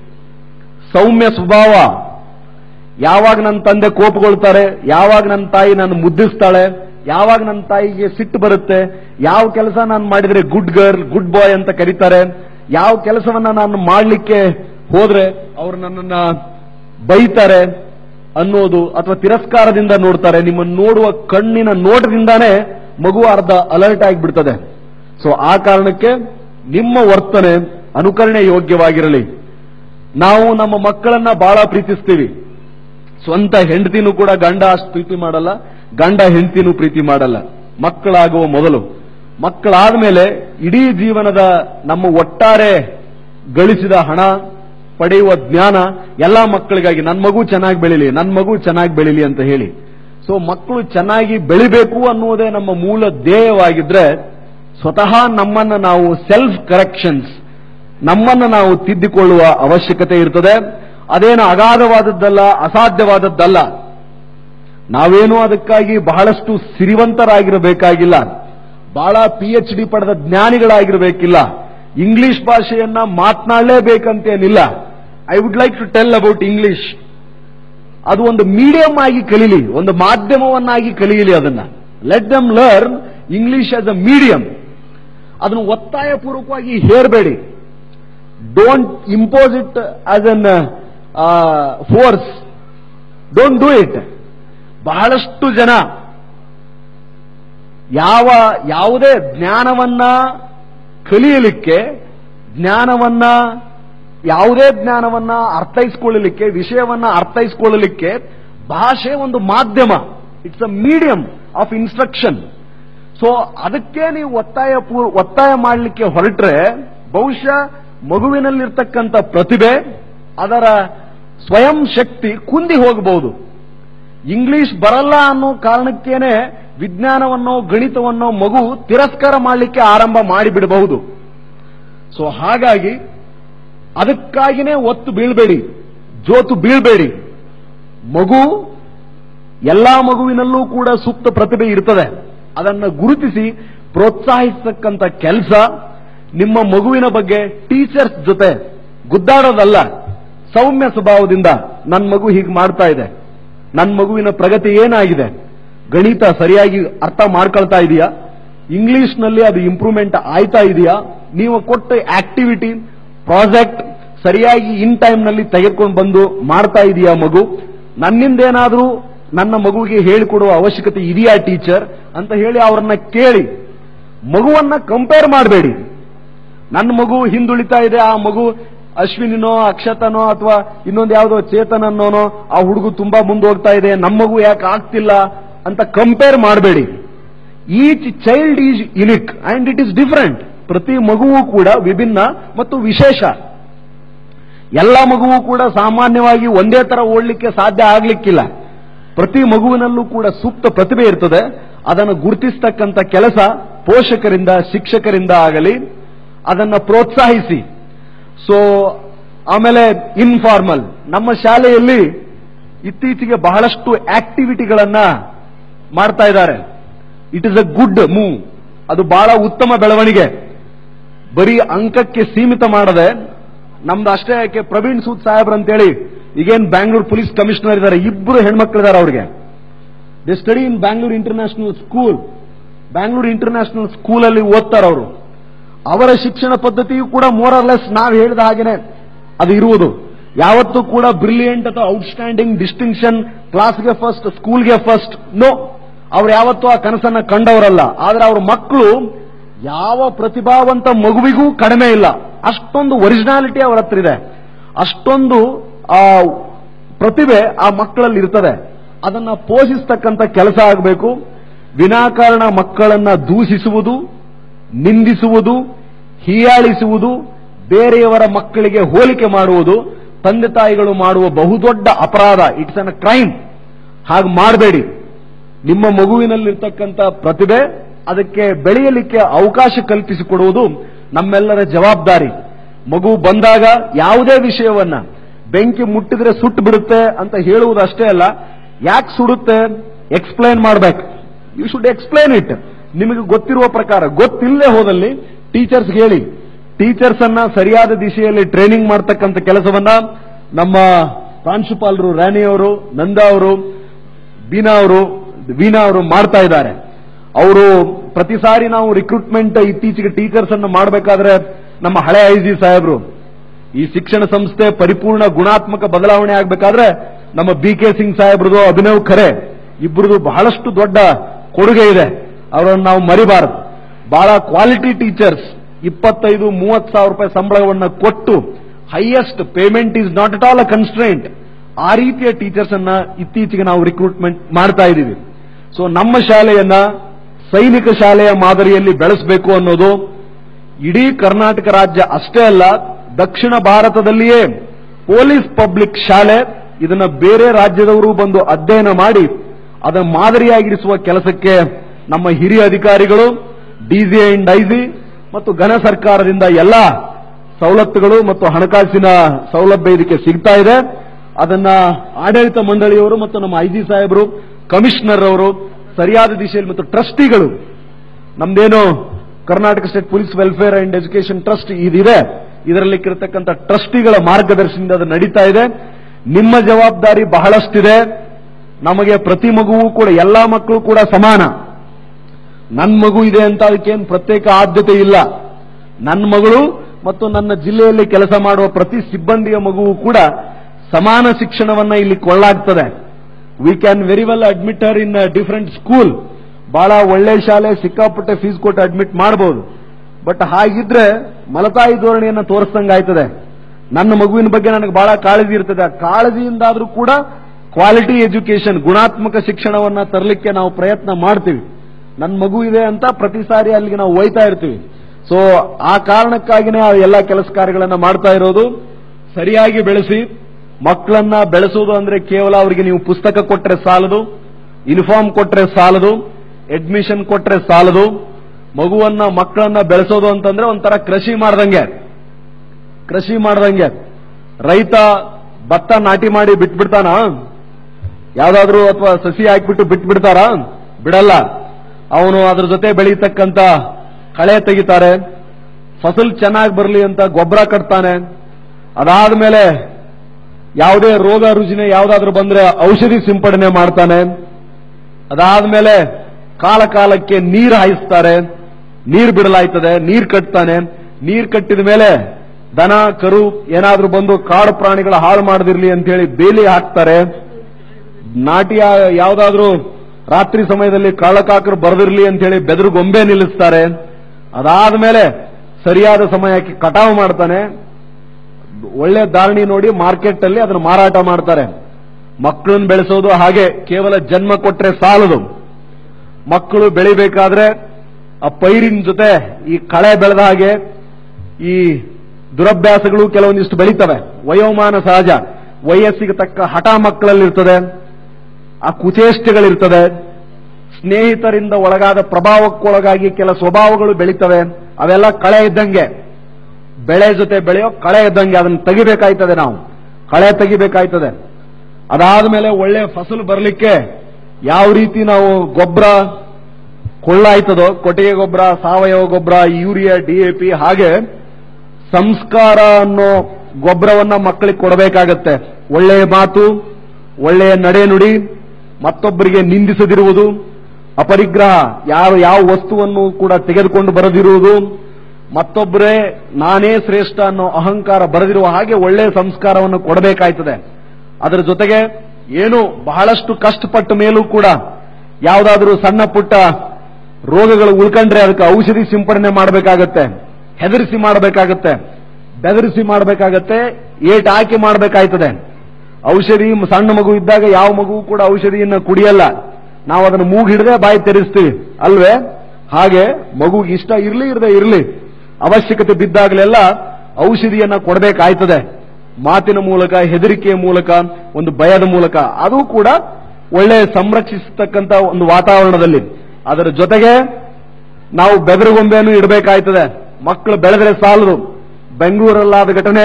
ಸೌಮ್ಯ ಸ್ವಭಾವ, ಯಾವಾಗ ನನ್ನ ತಂದೆ ಕೋಪಗೊಳ್ತಾರೆ, ಯಾವಾಗ ನನ್ನ ತಾಯಿ ನನ್ನ ಮುದ್ದಿಸ್ತಾಳೆ, ಯಾವಾಗ ನನ್ನ ತಾಯಿಗೆ ಸಿಟ್ಟು ಬರುತ್ತೆ, ಯಾವ ಕೆಲಸ ನಾನು ಮಾಡಿದ್ರೆ ಗುಡ್ ಗರ್ಲ್, ಗುಡ್ ಬಾಯ್ ಅಂತ ಕರೀತಾರೆ, ಯಾವ ಕೆಲಸವನ್ನ ನಾನು ಮಾಡಲಿಕ್ಕೆ ಹೋದ್ರೆ ಅವರು ನನ್ನನ್ನ ಬೈತಾರೆ ಅನ್ನೋದು ಅಥವಾ ತಿರಸ್ಕಾರದಿಂದ ನೋಡ್ತಾರೆ. ನಿಮ್ಮನ್ನು ನೋಡುವ ಕಣ್ಣಿನ ನೋಟದಿಂದಾನೇ ಮಗು ಅರ್ಧ ಅಲರ್ಟ್ ಆಗಿಬಿಡ್ತದೆ. ಸೊ ಆ ಕಾರಣಕ್ಕೆ ನಿಮ್ಮ ವರ್ತನೆ ಅನುಕರಣೆ ಯೋಗ್ಯವಾಗಿರಲಿ. ನಾವು ನಮ್ಮ ಮಕ್ಕಳನ್ನ ಬಹಳ ಪ್ರೀತಿಸ್ತೀವಿ. ಸ್ವಂತ ಹೆಂಡತಿನೂ ಕೂಡ ಗಂಡ ಅಷ್ಟು ಪ್ರೀತಿ ಮಾಡಲ್ಲ, ಗಂಡ ಹೆಂಡತಿನೂ ಪ್ರೀತಿ ಮಾಡಲ್ಲ. ಮಕ್ಕಳಾಗುವ ಮೊದಲು, ಮಕ್ಕಳಾದ ಮೇಲೆ ಇಡೀ ಜೀವನದ ನಮ್ಮ ಒಟ್ಟಾರೆ ಗಳಿಸಿದ ಹಣ, ಪಡೆಯುವ ಜ್ಞಾನ ಎಲ್ಲ ಮಕ್ಕಳಿಗಾಗಿ, ನನ್ನ ಮಗು ಚೆನ್ನಾಗಿ ಬೆಳೀಲಿ, ನನ್ನ ಮಗು ಚೆನ್ನಾಗಿ ಬೆಳೀಲಿ ಅಂತ ಹೇಳಿ. ಸೊ ಮಕ್ಕಳು ಚೆನ್ನಾಗಿ ಬೆಳಿಬೇಕು ಅನ್ನುವುದೇ ನಮ್ಮ ಮೂಲ ಧ್ಯೇಯವಾಗಿದ್ರೆ ಸ್ವತಃ ನಮ್ಮನ್ನ ನಾವು ಸೆಲ್ಫ್ ಕರೆಕ್ಷನ್ಸ್, ನಮ್ಮನ್ನ ನಾವು ತಿದ್ದಿಕೊಳ್ಳುವ ಅವಶ್ಯಕತೆ ಇರ್ತದೆ. ಅದೇನು ಅಗಾಧವಾದದ್ದಲ್ಲ, ಅಸಾಧ್ಯವಾದದ್ದಲ್ಲ. ನಾವೇನೂ ಅದಕ್ಕಾಗಿ ಬಹಳಷ್ಟು ಸಿರಿವಂತರಾಗಿರಬೇಕಾಗಿಲ್ಲ, ಬಹಳ ಪಿ ಎಚ್ ಡಿ ಪಡೆದ ಜ್ಞಾನಿಗಳಾಗಿರಬೇಕಿಲ್ಲ, ಇಂಗ್ಲಿಷ್ ಭಾಷೆಯನ್ನ ಮಾತನಾಡಲೇಬೇಕಂತೇನಿಲ್ಲ. I would like to tell about English. ಅದು ಒಂದು ಮೀಡಿಯಂ ಆಗಿ ಕಲೀಲಿ, ಒಂದು ಮಾಧ್ಯಮವನ್ನಾಗಿ ಕಲಿಯಲಿ. ಅದನ್ನ let them learn English as a medium. ಅದನ್ನು ಒತ್ತಾಯಪೂರ್ವಕವಾಗಿ ಹೇರಬೇಡಿ. Don't impose it as an force. Don't do it. ಬಹಳಷ್ಟು ಜನ ಯಾವ ಯಾವುದೇ ಜ್ಞಾನವನ್ನ ಕಲಿಯಲಿಕ್ಕೆ, ಜ್ಞಾನವನ್ನ ಯಾವುದೇ ಜ್ಞಾನವನ್ನ ಅರ್ಥೈಸಿಕೊಳ್ಳಲಿಕ್ಕೆ, ವಿಷಯವನ್ನ ಅರ್ಥೈಸಿಕೊಳ್ಳಲಿಕ್ಕೆ ಭಾಷೆ ಒಂದು ಮಾಧ್ಯಮ. It's a medium of instruction. So ಅದಕ್ಕೆ ನೀವು ಒತ್ತಾಯ ಒತ್ತಾಯ ಮಾಡಲಿಕ್ಕೆ ಹೊರಟ್ರೆ ಬಹುಶಃ ಮಗುವಿನಲ್ಲಿರ್ತಕ್ಕಂಥ ಪ್ರತಿಭೆ, ಅದರ ಸ್ವಯಂ ಶಕ್ತಿ ಕುಂದಿ ಹೋಗಬಹುದು. ಇಂಗ್ಲಿಷ್ ಬರಲ್ಲ ಅನ್ನೋ ಕಾರಣಕ್ಕೇನೆ ವಿಜ್ಞಾನವನ್ನೋ ಗಣಿತವನ್ನೋ ಮಗು ತಿರಸ್ಕಾರ ಮಾಡಲಿಕ್ಕೆ ಆರಂಭ ಮಾಡಿಬಿಡಬಹುದು. ಸೊ ಹಾಗಾಗಿ ಅದಕ್ಕಾಗಿನೇ ಒತ್ತು ಬೀಳ್ಬೇಡಿ, ಜೋತು ಬೀಳ್ಬೇಡಿ. ಮಗು, ಎಲ್ಲಾ ಮಗುವಿನಲ್ಲೂ ಕೂಡ ಸೂಕ್ತ ಪ್ರತಿಭೆ ಇರ್ತದೆ. ಅದನ್ನು ಗುರುತಿಸಿ ಪ್ರೋತ್ಸಾಹಿಸತಕ್ಕಂಥ ಕೆಲಸ ನಿಮ್ಮ ಮಗುವಿನ ಬಗ್ಗೆ ಟೀಚರ್ಸ್ ಜೊತೆ ಗುದ್ದಾಡೋದಲ್ಲ. ಸೌಮ್ಯ ಸ್ವಭಾವದಿಂದ ನನ್ನ ಮಗು ಹೀಗೆ ಮಾಡ್ತಾ ಇದೆ, ನನ್ನ ಮಗುವಿನ ಪ್ರಗತಿ ಏನಾಗಿದೆ, ಗಣಿತ ಸರಿಯಾಗಿ ಅರ್ಥ ಮಾಡ್ಕೊಳ್ತಾ ಇದೆಯಾ, ಇಂಗ್ಲಿಷ್ನಲ್ಲಿ ಅದು ಇಂಪ್ರೂವ್ಮೆಂಟ್ ಆಯ್ತಾ ಇದೆಯಾ, ನೀವು ಕೊಟ್ಟ ಆಕ್ಟಿವಿಟಿ ಪ್ರಾಜೆಕ್ಟ್ ಸರಿಯಾಗಿ ಇನ್ ಟೈಮ್ನಲ್ಲಿ ತೆಗೆದುಕೊಂಡು ಬಂದು ಮಾಡ್ತಾ ಇದೆಯಾ ಮಗು, ನನ್ನಿಂದೇನಾದ್ರೂ ನನ್ನ ಮಗುವಿಗೆ ಹೇಳಿಕೊಡುವ ಅವಶ್ಯಕತೆ ಇದೆಯಾ ಟೀಚರ್ ಅಂತ ಹೇಳಿ ಅವರನ್ನ ಕೇಳಿ. ಮಗುವನ್ನ ಕಂಪೇರ್ ಮಾಡಬೇಡಿ. ನನ್ನ ಮಗು ಹಿಂದುಳಿತಾ ಇದೆ, ಆ ಮಗು ಅಶ್ವಿನಿನೋ ಅಕ್ಷತನೋ ಅಥವಾ ಇನ್ನೊಂದು ಯಾವುದೋ ಚೇತನನ್ನೋನೋ ಆ ಹುಡುಗ ತುಂಬಾ ಮುಂದೆ ಹೋಗ್ತಾ ಇದೆ, ನಮ್ಮ ಮಗು ಯಾಕೆ ಆಗ್ತಿಲ್ಲ ಅಂತ ಕಂಪೇರ್ ಮಾಡಬೇಡಿ. Each child is unique and it is different. ಪ್ರತಿ ಮಗುವು ಕೂಡ ವಿಭಿನ್ನ ಮತ್ತು ವಿಶೇಷ. ಎಲ್ಲ ಮಗುವು ಕೂಡ ಸಾಮಾನ್ಯವಾಗಿ ಒಂದೇ ತರ ಓಡಲಿಕ್ಕೆ ಸಾಧ್ಯ ಆಗ್ಲಿಕ್ಕಿಲ್ಲ. ಪ್ರತಿ ಮಗುವಿನಲ್ಲೂ ಕೂಡ ಸೂಕ್ತ ಪ್ರತಿಭೆ ಇರ್ತದೆ. ಅದನ್ನು ಗುರುತಿಸತಕ್ಕಂಥ ಕೆಲಸ ಪೋಷಕರಿಂದ, ಶಿಕ್ಷಕರಿಂದ ಆಗಲಿ. ಅದನ್ನು ಪ್ರೋತ್ಸಾಹಿಸಿ. ಸೊ ಆಮೇಲೆ ಇನ್ಫಾರ್ಮಲ್, ನಮ್ಮ ಶಾಲೆಯಲ್ಲಿ ಇತ್ತೀಚೆಗೆ ಬಹಳಷ್ಟು ಆಕ್ಟಿವಿಟಿಗಳನ್ನ ಮಾಡ್ತಾ ಇದ್ದಾರೆ. It is a good move. ಅದು ಬಹಳ ಉತ್ತಮ ಬೆಳವಣಿಗೆ. ಬರೀ ಅಂಕಕ್ಕೆ ಸೀಮಿತ ಮಾಡದೆ, ನಮ್ದು ಅಷ್ಟೇ ಯಾಕೆ, ಪ್ರವೀಣ್ ಸೂದ್ ಸಾಹೇಬ್ರ ಅಂತೇಳಿ ಈಗೇನು ಬ್ಯಾಂಗ್ಳೂರ್ ಪೊಲೀಸ್ ಕಮಿಷನರ್ ಇದ್ದಾರೆ, ಇಬ್ಬರು ಹೆಣ್ಮಕ್ಳಿದ್ದಾರೆ ಅವ್ರಿಗೆ. They study in Bangalore international school. Bangalore international school ಅಲ್ಲಿ ಓದ್ತಾರೆ ಅವರು. ಅವರ ಶಿಕ್ಷಣ ಪದ್ಧತಿಯು ಕೂಡ ಮೋರ್ ಆರ್ ಲೆಸ್ ನಾವು ಹೇಳಿದ ಹಾಗೇನೆ ಅದು ಇರುವುದು. ಯಾವತ್ತೂ ಕೂಡ ಬ್ರಿಲಿಯಂಟ್ ಅಥವಾ ಔಟ್ಸ್ಟ್ಯಾಂಡಿಂಗ್, ಡಿಸ್ಟಿಂಕ್ಷನ್, ಕ್ಲಾಸ್ಗೆ ಫಸ್ಟ್, ಸ್ಕೂಲ್ಗೆ ಫಸ್ಟ್, ನೋ. ಅವ್ರು ಯಾವತ್ತೂ ಆ ಕನಸನ್ನ ಕಂಡವರಲ್ಲ. ಆದ್ರೆ ಅವ್ರ ಮಕ್ಕಳು ಯಾವ ಪ್ರತಿಭಾವಂತ ಮಗುವಿಗೂ ಕಡಿಮೆ ಇಲ್ಲ. ಅಷ್ಟೊಂದು ಒರಿಜಿನಾಲಿಟಿ ಅವರ ಹತ್ರ ಇದೆ, ಅಷ್ಟೊಂದು ಆ ಪ್ರತಿಭೆ ಆ ಮಕ್ಕಳಲ್ಲಿ ಇರ್ತದೆ. ಅದನ್ನ ಪೋಷಿಸತಕ್ಕಂಥ ಕೆಲಸ ಆಗಬೇಕು. ವಿನಾಕಾರಣ ಮಕ್ಕಳನ್ನ ದೂಷಿಸುವುದು, ನಿಂದಿಸುವುದು, ಹೀಯಾಳಿಸುವುದು, ಬೇರೆಯವರ ಮಕ್ಕಳಿಗೆ ಹೋಲಿಕೆ ಮಾಡುವುದು ತಂದೆ ತಾಯಿಗಳು ಮಾಡುವ ಬಹುದೊಡ್ಡ ಅಪರಾಧ. It's an crime. ಹಾಗೆ ಮಾಡಬೇಡಿ. ನಿಮ್ಮ ಮಗುವಿನಲ್ಲಿರ್ತಕ್ಕಂಥ ಪ್ರತಿಭೆ, ಅದಕ್ಕೆ ಬೆಳೆಯಲಿಕ್ಕೆ ಅವಕಾಶ ಕಲ್ಪಿಸಿಕೊಡುವುದು ನಮ್ಮೆಲ್ಲರ ಜವಾಬ್ದಾರಿ. ಮಗು ಬಂದಾಗ ಯಾವುದೇ ವಿಷಯವನ್ನ ಬೆಂಕಿ ಮುಟ್ಟಿದ್ರೆ ಸುಟ್ಟು ಬಿಡುತ್ತೆ ಅಂತ ಹೇಳುವುದು ಅಷ್ಟೇ ಅಲ್ಲ, ಯಾಕೆ ಸುಡುತ್ತೆ ಎಕ್ಸ್ಪ್ಲೈನ್ ಮಾಡಬೇಕು. You should explain it. ನಿಮಗೆ ಗೊತ್ತಿರುವ ಪ್ರಕಾರ. ಗೊತ್ತಿಲ್ಲದೆ ಹೋದಲ್ಲಿ ಟೀಚರ್ಸ್ ಹೇಳಿ. ಟೀಚರ್ಸ್ ಅನ್ನ ಸರಿಯಾದ ದಿಶೆಯಲ್ಲಿ ಟ್ರೈನಿಂಗ್ ಮಾಡತಕ್ಕಂಥ ಕೆಲಸವನ್ನ ನಮ್ಮ ಪ್ರಾಂಶುಪಾಲರು ರಾಣಿ ಅವರು, ನಂದಾ ಅವರು, ಬೀನಾ ಅವರು ವೀಣಾ ಅವರು ಮಾಡ್ತಾ ಇದ್ದಾರೆ. ಅವರು ಪ್ರತಿ ಸಾರಿ ನಾವು ರಿಕ್ರೂಟ್ಮೆಂಟ್ ಇತ್ತೀಚೆಗೆ ಟೀಚರ್ಸ್ ಅನ್ನು ಮಾಡಬೇಕಾದ್ರೆ ನಮ್ಮ ಹಳೆ ಐಜಿ ಸಾಹೇಬರು, ಈ ಶಿಕ್ಷಣ ಸಂಸ್ಥೆ ಪರಿಪೂರ್ಣ ಗುಣಾತ್ಮಕ ಬದಲಾವಣೆ ಆಗಬೇಕಾದ್ರೆ ನಮ್ಮ ಬಿ ಕೆ ಸಿಂಗ್ ಸಾಹೇಬ್ರದು, ಅಭಿನವ್ ಖರೆ ಇಬ್ಬರದು ಬಹಳಷ್ಟು ದೊಡ್ಡ ಕೊಡುಗೆ ಇದೆ. ಅವರನ್ನು ನಾವು ಮರಿಬಾರದು. ಬಹಳ ಕ್ವಾಲಿಟಿ ಟೀಚರ್ಸ್, ಇಪ್ಪತ್ತೈದು ಮೂವತ್ತು ಸಾವಿರ ರೂಪಾಯಿ ಸಂಬಳವನ್ನು ಕೊಟ್ಟು, highest payment is not at all a constraint. ಆ ರೀತಿಯ ಟೀಚರ್ಸ್ ಅನ್ನ ಇತ್ತೀಚೆಗೆ ನಾವು ರಿಕ್ರೂಟ್ಮೆಂಟ್ ಮಾಡ್ತಾ ಇದ್ದೀವಿ. ಸೊ ನಮ್ಮ ಶಾಲೆಯನ್ನ ಸೈನಿಕ ಶಾಲೆಯ ಮಾದರಿಯಲ್ಲಿ ಬೆಳೆಸಬೇಕು ಅನ್ನೋದು ಇಡೀ ಕರ್ನಾಟಕ ರಾಜ್ಯ ಅಷ್ಟೇ ಅಲ್ಲ, ದಕ್ಷಿಣ ಭಾರತದಲ್ಲಿಯೇ ಪೊಲೀಸ್ ಪಬ್ಲಿಕ್ ಶಾಲೆ. ಇದನ್ನ ಬೇರೆ ರಾಜ್ಯದವರು ಬಂದು ಅಧ್ಯಯನ ಮಾಡಿ ಅದನ್ನು ಮಾದರಿಯಾಗಿರಿಸುವ ಕೆಲಸಕ್ಕೆ ನಮ್ಮ ಹಿರಿಯ ಅಧಿಕಾರಿಗಳು, ಡಿಜಿ ಅಂಡ್ ಐಜಿ ಮತ್ತು ಘನ ಸರ್ಕಾರದಿಂದ ಎಲ್ಲ ಸವಲತ್ತುಗಳು ಮತ್ತು ಹಣಕಾಸಿನ ಸೌಲಭ್ಯ ಇದಕ್ಕೆ ಸಿಗ್ತಾ ಇದೆ. ಅದನ್ನ ಆಡಳಿತ ಮಂಡಳಿಯವರು ಮತ್ತು ನಮ್ಮ ಐಜಿ ಸಾಹೇಬರು, ಕಮಿಷನರ್ ಅವರು ಸರಿಯಾದ ದಿಶೆಯಲ್ಲಿ, ಮತ್ತು ಟ್ರಸ್ಟಿಗಳು, ನಮ್ದೇನು Karnataka state police welfare and education trust ಇದಿದೆ, ಇದರಲ್ಲಿ ಇರತಕ್ಕಂಥ ಟ್ರಸ್ಟಿಗಳ ಮಾರ್ಗದರ್ಶನದಿಂದ ಅದು ನಡೀತಾ ಇದೆ. ನಿಮ್ಮ ಜವಾಬ್ದಾರಿ ಬಹಳಷ್ಟಿದೆ. ನಮಗೆ ಪ್ರತಿ ಮಗುವೂ ಕೂಡ, ಎಲ್ಲಾ ಮಕ್ಕಳು ಕೂಡ ಸಮಾನ. ನನ್ನ ಮಗು ಇದೆ ಅಂತ ಅದಕ್ಕೇನು ಪ್ರತ್ಯೇಕ ಆದ್ಯತೆ ಇಲ್ಲ. ನನ್ನ ಮಗಳು ಮತ್ತು ನನ್ನ ಜಿಲ್ಲೆಯಲ್ಲಿ ಕೆಲಸ ಮಾಡುವ ಪ್ರತಿ ಸಿಬ್ಬಂದಿಯ ಮಗುವು ಕೂಡ ಸಮಾನ ಶಿಕ್ಷಣವನ್ನ ಇಲ್ಲಿ ಕೊಳ್ಳಾಗ್ತದೆ. We can very well admit her in different school. ಬಹಳ ಒಳ್ಳೆ ಶಾಲೆ, ಸಿಕ್ಕಾಪಟ್ಟೆ ಫೀಸ್ ಕೊಟ್ಟು ಅಡ್ಮಿಟ್ ಮಾಡಬಹುದು. ಬಟ್ ಹಾಗಿದ್ರೆ ಮಲತಾಯಿ ಧೋರಣೆಯನ್ನು ತೋರಿಸ್ದಂಗಾಯ್ತದೆ. ನನ್ನ ಮಗುವಿನ ಬಗ್ಗೆ ನನಗೆ ಬಹಳ ಕಾಳಜಿ ಇರ್ತದೆ. ಆ ಕಾಳಜಿಯಿಂದಾದ್ರೂ ಕೂಡ ಕ್ವಾಲಿಟಿ ಎಜುಕೇಶನ್, ಗುಣಾತ್ಮಕ ಶಿಕ್ಷಣವನ್ನ ತರಲಿಕ್ಕೆ ನಾವು ಪ್ರಯತ್ನ ಮಾಡ್ತೀವಿ. ನನ್ನ ಮಗು ಇದೆ ಅಂತ ಪ್ರತಿ ಸಾರಿ ಅಲ್ಲಿಗೆ ನಾವು ಒಯ್ತಾ ಇರ್ತೀವಿ. ಸೊ ಆ ಕಾರಣಕ್ಕಾಗಿನೇ ಆ ಎಲ್ಲ ಕೆಲಸ ಕಾರ್ಯಗಳನ್ನ ಮಾಡ್ತಾ ಇರೋದು. ಸರಿಯಾಗಿ ಬೆಳೆಸಿ. ಮಕ್ಕಳನ್ನ ಬೆಳೆಸೋದು ಅಂದ್ರೆ ಕೇವಲ ಅವರಿಗೆ ನೀವು ಪುಸ್ತಕ ಕೊಟ್ರೆ ಸಾಲದು, ಯೂನಿಫಾರ್ಮ್ ಕೊಟ್ರೆ ಸಾಲದು, ಅಡ್ಮಿಷನ್ ಕೊಟ್ರೆ ಸಾಲದು. ಮಗುವನ್ನ ಮಕ್ಕಳನ್ನ ಬೆಳೆಸೋದು ಅಂತಂದ್ರೆ ಒಂಥರ ಕೃಷಿ ಮಾಡ್ದಂಗೆ. ಕೃಷಿ ಮಾಡ್ದಂಗೆ ರೈತ ಭತ್ತ ನಾಟಿ ಮಾಡಿ ಬಿಟ್ಬಿಡ್ತಾನ? ಯಾವ್ದಾದ್ರು ಅಥವಾ ಸಸಿ ಹಾಕ್ಬಿಟ್ಟು ಬಿಟ್ಬಿಡ್ತಾರ? ಬಿಡಲ್ಲ. ಅವನು ಅದ್ರ ಜೊತೆ ಬೆಳೀತಕ್ಕಂತ ಕಳೆ ತೆಗಿತಾರೆ, ಫಸಲ್ ಚೆನ್ನಾಗಿ ಬರಲಿ ಅಂತ ಗೊಬ್ಬರ ಕಟ್ತಾನೆ. ಅದಾದ್ಮೇಲೆ ಯಾವುದೇ ರೋಗ ರುಜಿನ ಯಾವ್ದಾದ್ರು ಬಂದ್ರೆ ಔಷಧಿ ಸಿಂಪಡಣೆ ಮಾಡ್ತಾನೆ. ಅದಾದ್ಮೇಲೆ ಕಾಲ ಕಾಲಕ್ಕೆ ನೀರು ಹಾಯಿಸ್ತಾರೆ, ನೀರು ಬಿಡಲಾಯ್ತದೆ, ನೀರು ಕಟ್ತಾನೆ. ನೀರು ಕಟ್ಟಿದ ಮೇಲೆ ದನ ಕರು ಏನಾದ್ರೂ ಬಂದು ಕಾಡು ಪ್ರಾಣಿಗಳ ಹಾಳು ಮಾಡದಿರ್ಲಿ ಅಂತ ಹೇಳಿ ಬೇಲಿ ಹಾಕ್ತಾರೆ. ನಾಟಿ ಯಾವ್ದಾದ್ರೂ ರಾತ್ರಿ ಸಮಯದಲ್ಲಿ ಕಾಳಕಾಕರು ಬರದಿರ್ಲಿ ಅಂತ ಹೇಳಿ ಬೆದರು ಗೊಂಬೆ ನಿಲ್ಲಿಸ್ತಾರೆ. ಅದಾದ್ಮೇಲೆ ಸರಿಯಾದ ಸಮಯಕ್ಕೆ ಕಟಾವು ಮಾಡ್ತಾನೆ. ಒಳ್ಳೆ ಧಾರಣಿ ನೋಡಿ ಮಾರ್ಕೆಟ್ ಅಲ್ಲಿ ಅದನ್ನು ಮಾರಾಟ ಮಾಡ್ತಾರೆ. ಮಕ್ಕಳನ್ನು ಬೆಳೆಸೋದು ಹಾಗೆ, ಕೇವಲ ಜನ್ಮ ಕೊಟ್ರೆ ಸಾಲದು. ಮಕ್ಕಳು ಬೆಳಿಬೇಕಾದ್ರೆ ಆ ಪೈರಿನ ಜೊತೆ ಈ ಕಳೆ ಬೆಳೆದ ಹಾಗೆ ಈ ದುರಭ್ಯಾಸಗಳು ಕೆಲವೊಂದಿಷ್ಟು ಬೆಳೀತವೆ. ವಯೋಮಾನ ಸಹಜ, ವಯಸ್ಸಿಗೆ ತಕ್ಕ ಹಠ ಮಕ್ಕಳಲ್ಲಿರ್ತದೆ, ಆ ಕುಚೇಷ್ಟೆಗಳಿರ್ತದೆ. ಸ್ನೇಹಿತರಿಂದ ಒಳಗಾದ ಪ್ರಭಾವಕ್ಕೊಳಗಾಗಿ ಕೆಲ ಸ್ವಭಾವಗಳು ಬೆಳೀತವೆ. ಅವೆಲ್ಲ ಕಳೆ ಇದ್ದಂಗೆ, ಬೆಳೆ ಜೊತೆ ಬೆಳೆಯೋ ಕಳೆ ಇದ್ದಂಗೆ. ಅದನ್ನು ತೆಗಿಬೇಕಾಯ್ತದೆ, ನಾವು ಕಳೆ ತೆಗಿಬೇಕಾಯ್ತದೆ. ಅದಾದ್ಮೇಲೆ ಒಳ್ಳೆ ಫಸಲು ಬರಲಿಕ್ಕೆ ಯಾವ ರೀತಿ ನಾವು ಗೊಬ್ಬರ ಕೊಳ್ಳಾಯ್ತದೋ, ಕೊಟ್ಟಿಗೆ ಗೊಬ್ಬರ, ಸಾವಯವ ಗೊಬ್ಬರ, ಯೂರಿಯಾ, ಡಿಎಪಿ, ಹಾಗೆ ಸಂಸ್ಕಾರ ಅನ್ನೋ ಗೊಬ್ಬರವನ್ನ ಮಕ್ಕಳಿಗೆ ಕೊಡಬೇಕಾಗತ್ತೆ. ಒಳ್ಳೆಯ ಮಾತು, ಒಳ್ಳೆಯ ನಡೆನುಡಿ, ಮತ್ತೊಬ್ಬರಿಗೆ ನಿಂದಿಸದಿರುವುದು, ಅಪರಿಗ್ರಹ, ಯಾರು ಯಾವ ವಸ್ತುವನ್ನು ಕೂಡ ತೆಗೆದುಕೊಂಡು ಬರದಿರುವುದು, ಮತ್ತೊಬ್ಬರೇ ನಾನೇ ಶ್ರೇಷ್ಠ ಅನ್ನೋ ಅಹಂಕಾರ ಬರದಿರುವ ಹಾಗೆ ಒಳ್ಳೆಯ ಸಂಸ್ಕಾರವನ್ನು ಕೊಡಬೇಕಾಯ್ತದೆ. ಅದರ ಜೊತೆಗೆ ಏನು ಬಹಳಷ್ಟು ಕಷ್ಟಪಟ್ಟ ಮೇಲೂ ಕೂಡ ಯಾವುದಾದ್ರೂ ಸಣ್ಣ ಪುಟ್ಟ ರೋಗಗಳು ಉಳ್ಕೊಂಡ್ರೆ ಅದಕ್ಕೆ ಔಷಧಿ ಸಿಂಪಡಣೆ ಮಾಡಬೇಕಾಗತ್ತೆ, ಹೆದರಿಸಿ ಮಾಡಬೇಕಾಗತ್ತೆ, ಬೆದರಿಸಿ ಮಾಡಬೇಕಾಗತ್ತೆ, ಏಟ್ ಹಾಕಿ ಮಾಡಬೇಕಾಯ್ತದೆ. ಔಷಧಿ ಸಣ್ಣ ಮಗು ಇದ್ದಾಗ ಯಾವ ಮಗು ಕೂಡ ಔಷಧಿಯನ್ನ ಕುಡಿಯಲ್ಲ, ನಾವು ಅದನ್ನು ಮೂಗು ಹಿಡದೆ ಬಾಯಿ ತೆರೆಸ್ತೀವಿ ಅಲ್ವೇ? ಹಾಗೆ ಮಗುಗೆ ಇಷ್ಟ ಇರ್ಲಿ ಇರದೆ ಇರಲಿ, ಅವಶ್ಯಕತೆ ಬಿದ್ದಾಗಲೆಲ್ಲ ಔಷಧಿಯನ್ನ ಕೊಡಬೇಕಾಯ್ತದೆ. ಮಾತಿನ ಮೂಲಕ, ಹೆದರಿಕೆಯ ಮೂಲಕ, ಒಂದು ಭಯದ ಮೂಲಕ, ಅದು ಕೂಡ ಒಳ್ಳೆ ಸಂರಕ್ಷಿಸತಕ್ಕಂತ ಒಂದು ವಾತಾವರಣದಲ್ಲಿ. ಅದರ ಜೊತೆಗೆ ನಾವು ಬೆದರುಗೊಂಬೆಯನ್ನು ಇಡಬೇಕಾಯ್ತದೆ. ಮಕ್ಕಳು ಬೆಳೆದರೆ ಸಾಲದು. ಬೆಂಗಳೂರಲ್ಲಾದ ಘಟನೆ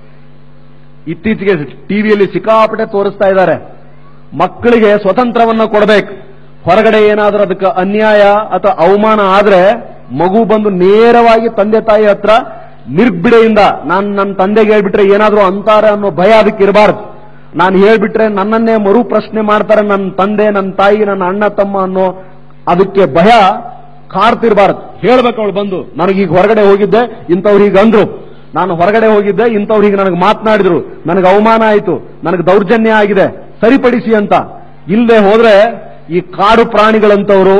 ಇತ್ತೀಚೆಗೆ ಟಿವಿಯಲ್ಲಿ ಸಿಕ್ಕಾಪಟ್ಟೆ ತೋರಿಸ್ತಾ ಇದ್ದಾರೆ. ಮಕ್ಕಳಿಗೆ ಸ್ವತಂತ್ರವನ್ನ ಕೊಡಬೇಕು. ಹೊರಗಡೆ ಏನಾದರೂ ಅದಕ್ಕೆ ಅನ್ಯಾಯ ಅಥವಾ ಅವಮಾನ ಆದ್ರೆ ಮಗು ಬಂದು ನೇರವಾಗಿ ತಂದೆ ತಾಯಿ ಹತ್ರ ನಿರ್ಬಿಡೆಯಿಂದ, ನಾನು ನನ್ನ ತಂದೆಗೆ ಹೇಳ್ಬಿಟ್ರೆ ಏನಾದರೂ ಅಂತಾರೆ ಅನ್ನೋ ಭಯ ಅದಕ್ಕೆ ಇರಬಾರ್ದು. ನಾನು ಹೇಳ್ಬಿಟ್ರೆ ನನ್ನನ್ನೇ ಮರು ಪ್ರಶ್ನೆ ಮಾಡ್ತಾರೆ ನನ್ನ ತಂದೆ, ನನ್ನ ತಾಯಿ, ನನ್ನ ಅಣ್ಣ ತಮ್ಮ ಅನ್ನೋ ಅದಕ್ಕೆ ಭಯ ಕಾಡ್ತಿರ್ಬಾರ್ದು. ಹೇಳ್ಬೇಕು ಅವಳು ಬಂದು, ನನಗೀಗ ಹೊರಗಡೆ ಹೋಗಿದ್ದೆ, ಇಂಥವ್ರು ಈಗ ಅಂದ್ರು, ನಾನು ಹೊರಗಡೆ ಹೋಗಿದ್ದೆ, ಇಂಥವ್ರು ಈಗ ನನಗೆ ಮಾತನಾಡಿದ್ರು, ನನಗೆ ಅವಮಾನ ಆಯಿತು, ನನಗೆ ದೌರ್ಜನ್ಯ ಆಗಿದೆ, ಸರಿಪಡಿಸಿ ಅಂತ. ಇಲ್ಲದೆ ಹೋದ್ರೆ ಈ ಕಾಡು ಪ್ರಾಣಿಗಳಂತವರು,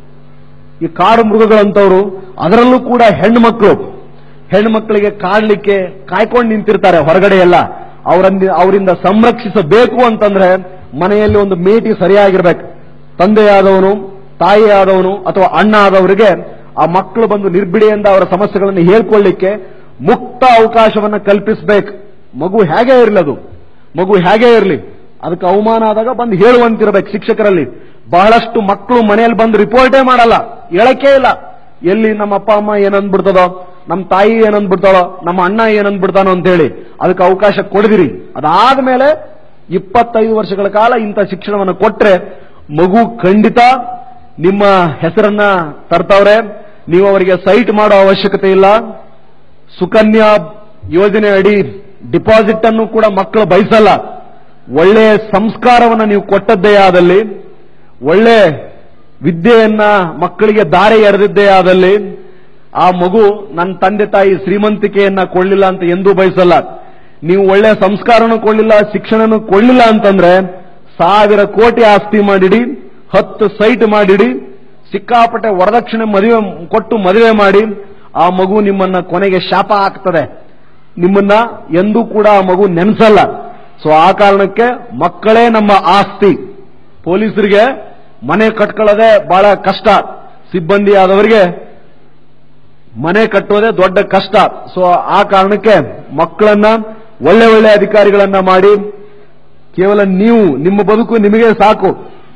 ಈ ಕಾಡು ಮೃಗಗಳಂತವರು, ಅದರಲ್ಲೂ ಕೂಡ ಹೆಣ್ಣು ಮಕ್ಕಳು, ಹೆಣ್ಣು ಮಕ್ಕಳಿಗೆ ಕಾಡ್ಲಿಕ್ಕೆ ಕಾಯ್ಕೊಂಡು ನಿಂತಿರ್ತಾರೆ ಹೊರಗಡೆ ಎಲ್ಲ. ಅವರಿಂದ ಅವರಿಂದ ಸಂರಕ್ಷಿಸಬೇಕು ಅಂತಂದ್ರೆ ಮನೆಯಲ್ಲಿ ಒಂದು ಮೇಟಿ ಸರಿಯಾಗಿರ್ಬೇಕು. ತಂದೆಯಾದವನು, ತಾಯಿಯಾದವನು ಅಥವಾ ಅಣ್ಣ ಆದವರಿಗೆ ಆ ಮಕ್ಕಳು ಬಂದು ನಿರ್ಬಿಡೆಯಿಂದ ಅವರ ಸಮಸ್ಯೆಗಳನ್ನು ಹೇಳ್ಕೊಳ್ಳಿಕ್ಕೆ ಮುಕ್ತ ಅವಕಾಶವನ್ನು ಕಲ್ಪಿಸಬೇಕು. ಮಗು ಹೇಗೆ ಇರಲಿ, ಅದು ಮಗು ಹೇಗೆ ಇರಲಿ, ಅದಕ್ಕೆ ಅವಮಾನ ಆದಾಗ ಬಂದು ಹೇಳುವಂತಿರಬೇಕು. ಶಿಕ್ಷಕರಲ್ಲಿ ಬಹಳಷ್ಟು ಮಕ್ಕಳು ಮನೆಯಲ್ಲಿ ಬಂದು ರಿಪೋರ್ಟೇ ಮಾಡಲ್ಲ, ಹೇಳಕ್ಕೆ ಇಲ್ಲ. ಎಲ್ಲಿ ನಮ್ಮ ಅಪ್ಪ ಅಮ್ಮ ಏನಂದ್ಬಿಡ್ತದೋ, ನಮ್ಮ ತಾಯಿ ಏನಂದ್ಬಿಡ್ತಾಳೋ, ನಮ್ಮ ಅಣ್ಣ ಏನಂದ್ಬಿಡ್ತಾನೋ ಅಂತೇಳಿ ಅದಕ್ಕೆ ಅವಕಾಶ ಕೊಡದಿರಿ. ಅದಾದ್ಮೇಲೆ ಇಪ್ಪತ್ತೈದು ವರ್ಷಗಳ ಕಾಲ ಇಂಥ ಶಿಕ್ಷಣವನ್ನು ಕೊಟ್ರೆ ಮಗು ಖಂಡಿತ ನಿಮ್ಮ ಹೆಸರನ್ನ ತರ್ತಾವ್ರೆ. ನೀವು ಅವರಿಗೆ ಸೈಟ್ ಮಾಡೋ ಅವಶ್ಯಕತೆ ಇಲ್ಲ. ಸುಕನ್ಯಾ ಯೋಜನೆ ಅಡಿ ಡಿಪಾಸಿಟ್ ಅನ್ನು ಕೂಡ ಮಕ್ಕಳು ಬಯಸಲ್ಲ. ಒಳ್ಳೆಯ ಸಂಸ್ಕಾರವನ್ನು ನೀವು ಕೊಟ್ಟದ್ದೇ ಆದಲ್ಲಿ, ಒಳ್ಳೆ ವಿದ್ಯೆಯನ್ನ ಮಕ್ಕಳಿಗೆ ದಾರಿ ಎರೆದಿದ್ದೇ ಆದಲ್ಲಿ, ಆ ಮಗು ನನ್ನ ತಂದೆ ತಾಯಿ ಶ್ರೀಮಂತಿಕೆಯನ್ನ ಕೊಳ್ಳಿಲ್ಲ ಅಂತ ಎಂದೂ ಬಯಸಲ್ಲ. ನೀವು ಒಳ್ಳೆ ಸಂಸ್ಕಾರನೂ ಕೊಳ್ಳಿಲ್ಲ, ಶಿಕ್ಷಣನೂ ಕೊಳ್ಳಿಲ್ಲ ಅಂತಂದ್ರೆ ಸಾವಿರ ಕೋಟಿ ಆಸ್ತಿ ಮಾಡಿಡಿ, ಹತ್ತು ಸೈಟ್ ಮಾಡಿಡಿ, ಸಿಕ್ಕಾಪಟ್ಟೆ ವರದಕ್ಷಿಣೆ ಮದುವೆ ಕೊಟ್ಟು ಮದುವೆ ಮಾಡಿ, ಆ ಮಗು ನಿಮ್ಮನ್ನ ಕೊನೆಗೆ ಶಾಪ ಹಾಕ್ತದೆ. ನಿಮ್ಮನ್ನ ಎಂದೂ ಕೂಡ ಆ ಮಗು ನೆನೆಸಲ್ಲ. ಸೊ ಆ ಕಾರಣಕ್ಕೆ ಮಕ್ಕಳೇ ನಮ್ಮ ಆಸ್ತಿ. ಪೊಲೀಸರಿಗೆ ಮನೆ ಕಟ್ಕೊಳ್ಳೋದೇ ಬಹಳ ಕಷ್ಟ, ಸಿಬ್ಬಂದಿ ಆದವರಿಗೆ ಮನೆ ಕಟ್ಟೋದೇ ದೊಡ್ಡ ಕಷ್ಟ. ಸೊ ಆ ಕಾರಣಕ್ಕೆ ಮಕ್ಕಳನ್ನ ಒಳ್ಳೆ ಒಳ್ಳೆ ಅಧಿಕಾರಿಗಳನ್ನ ಮಾಡಿ, ಕೇವಲ ನೀವು ನಿಮ್ಮ ಬದುಕು ನಿಮಗೆ ಸಾಕು.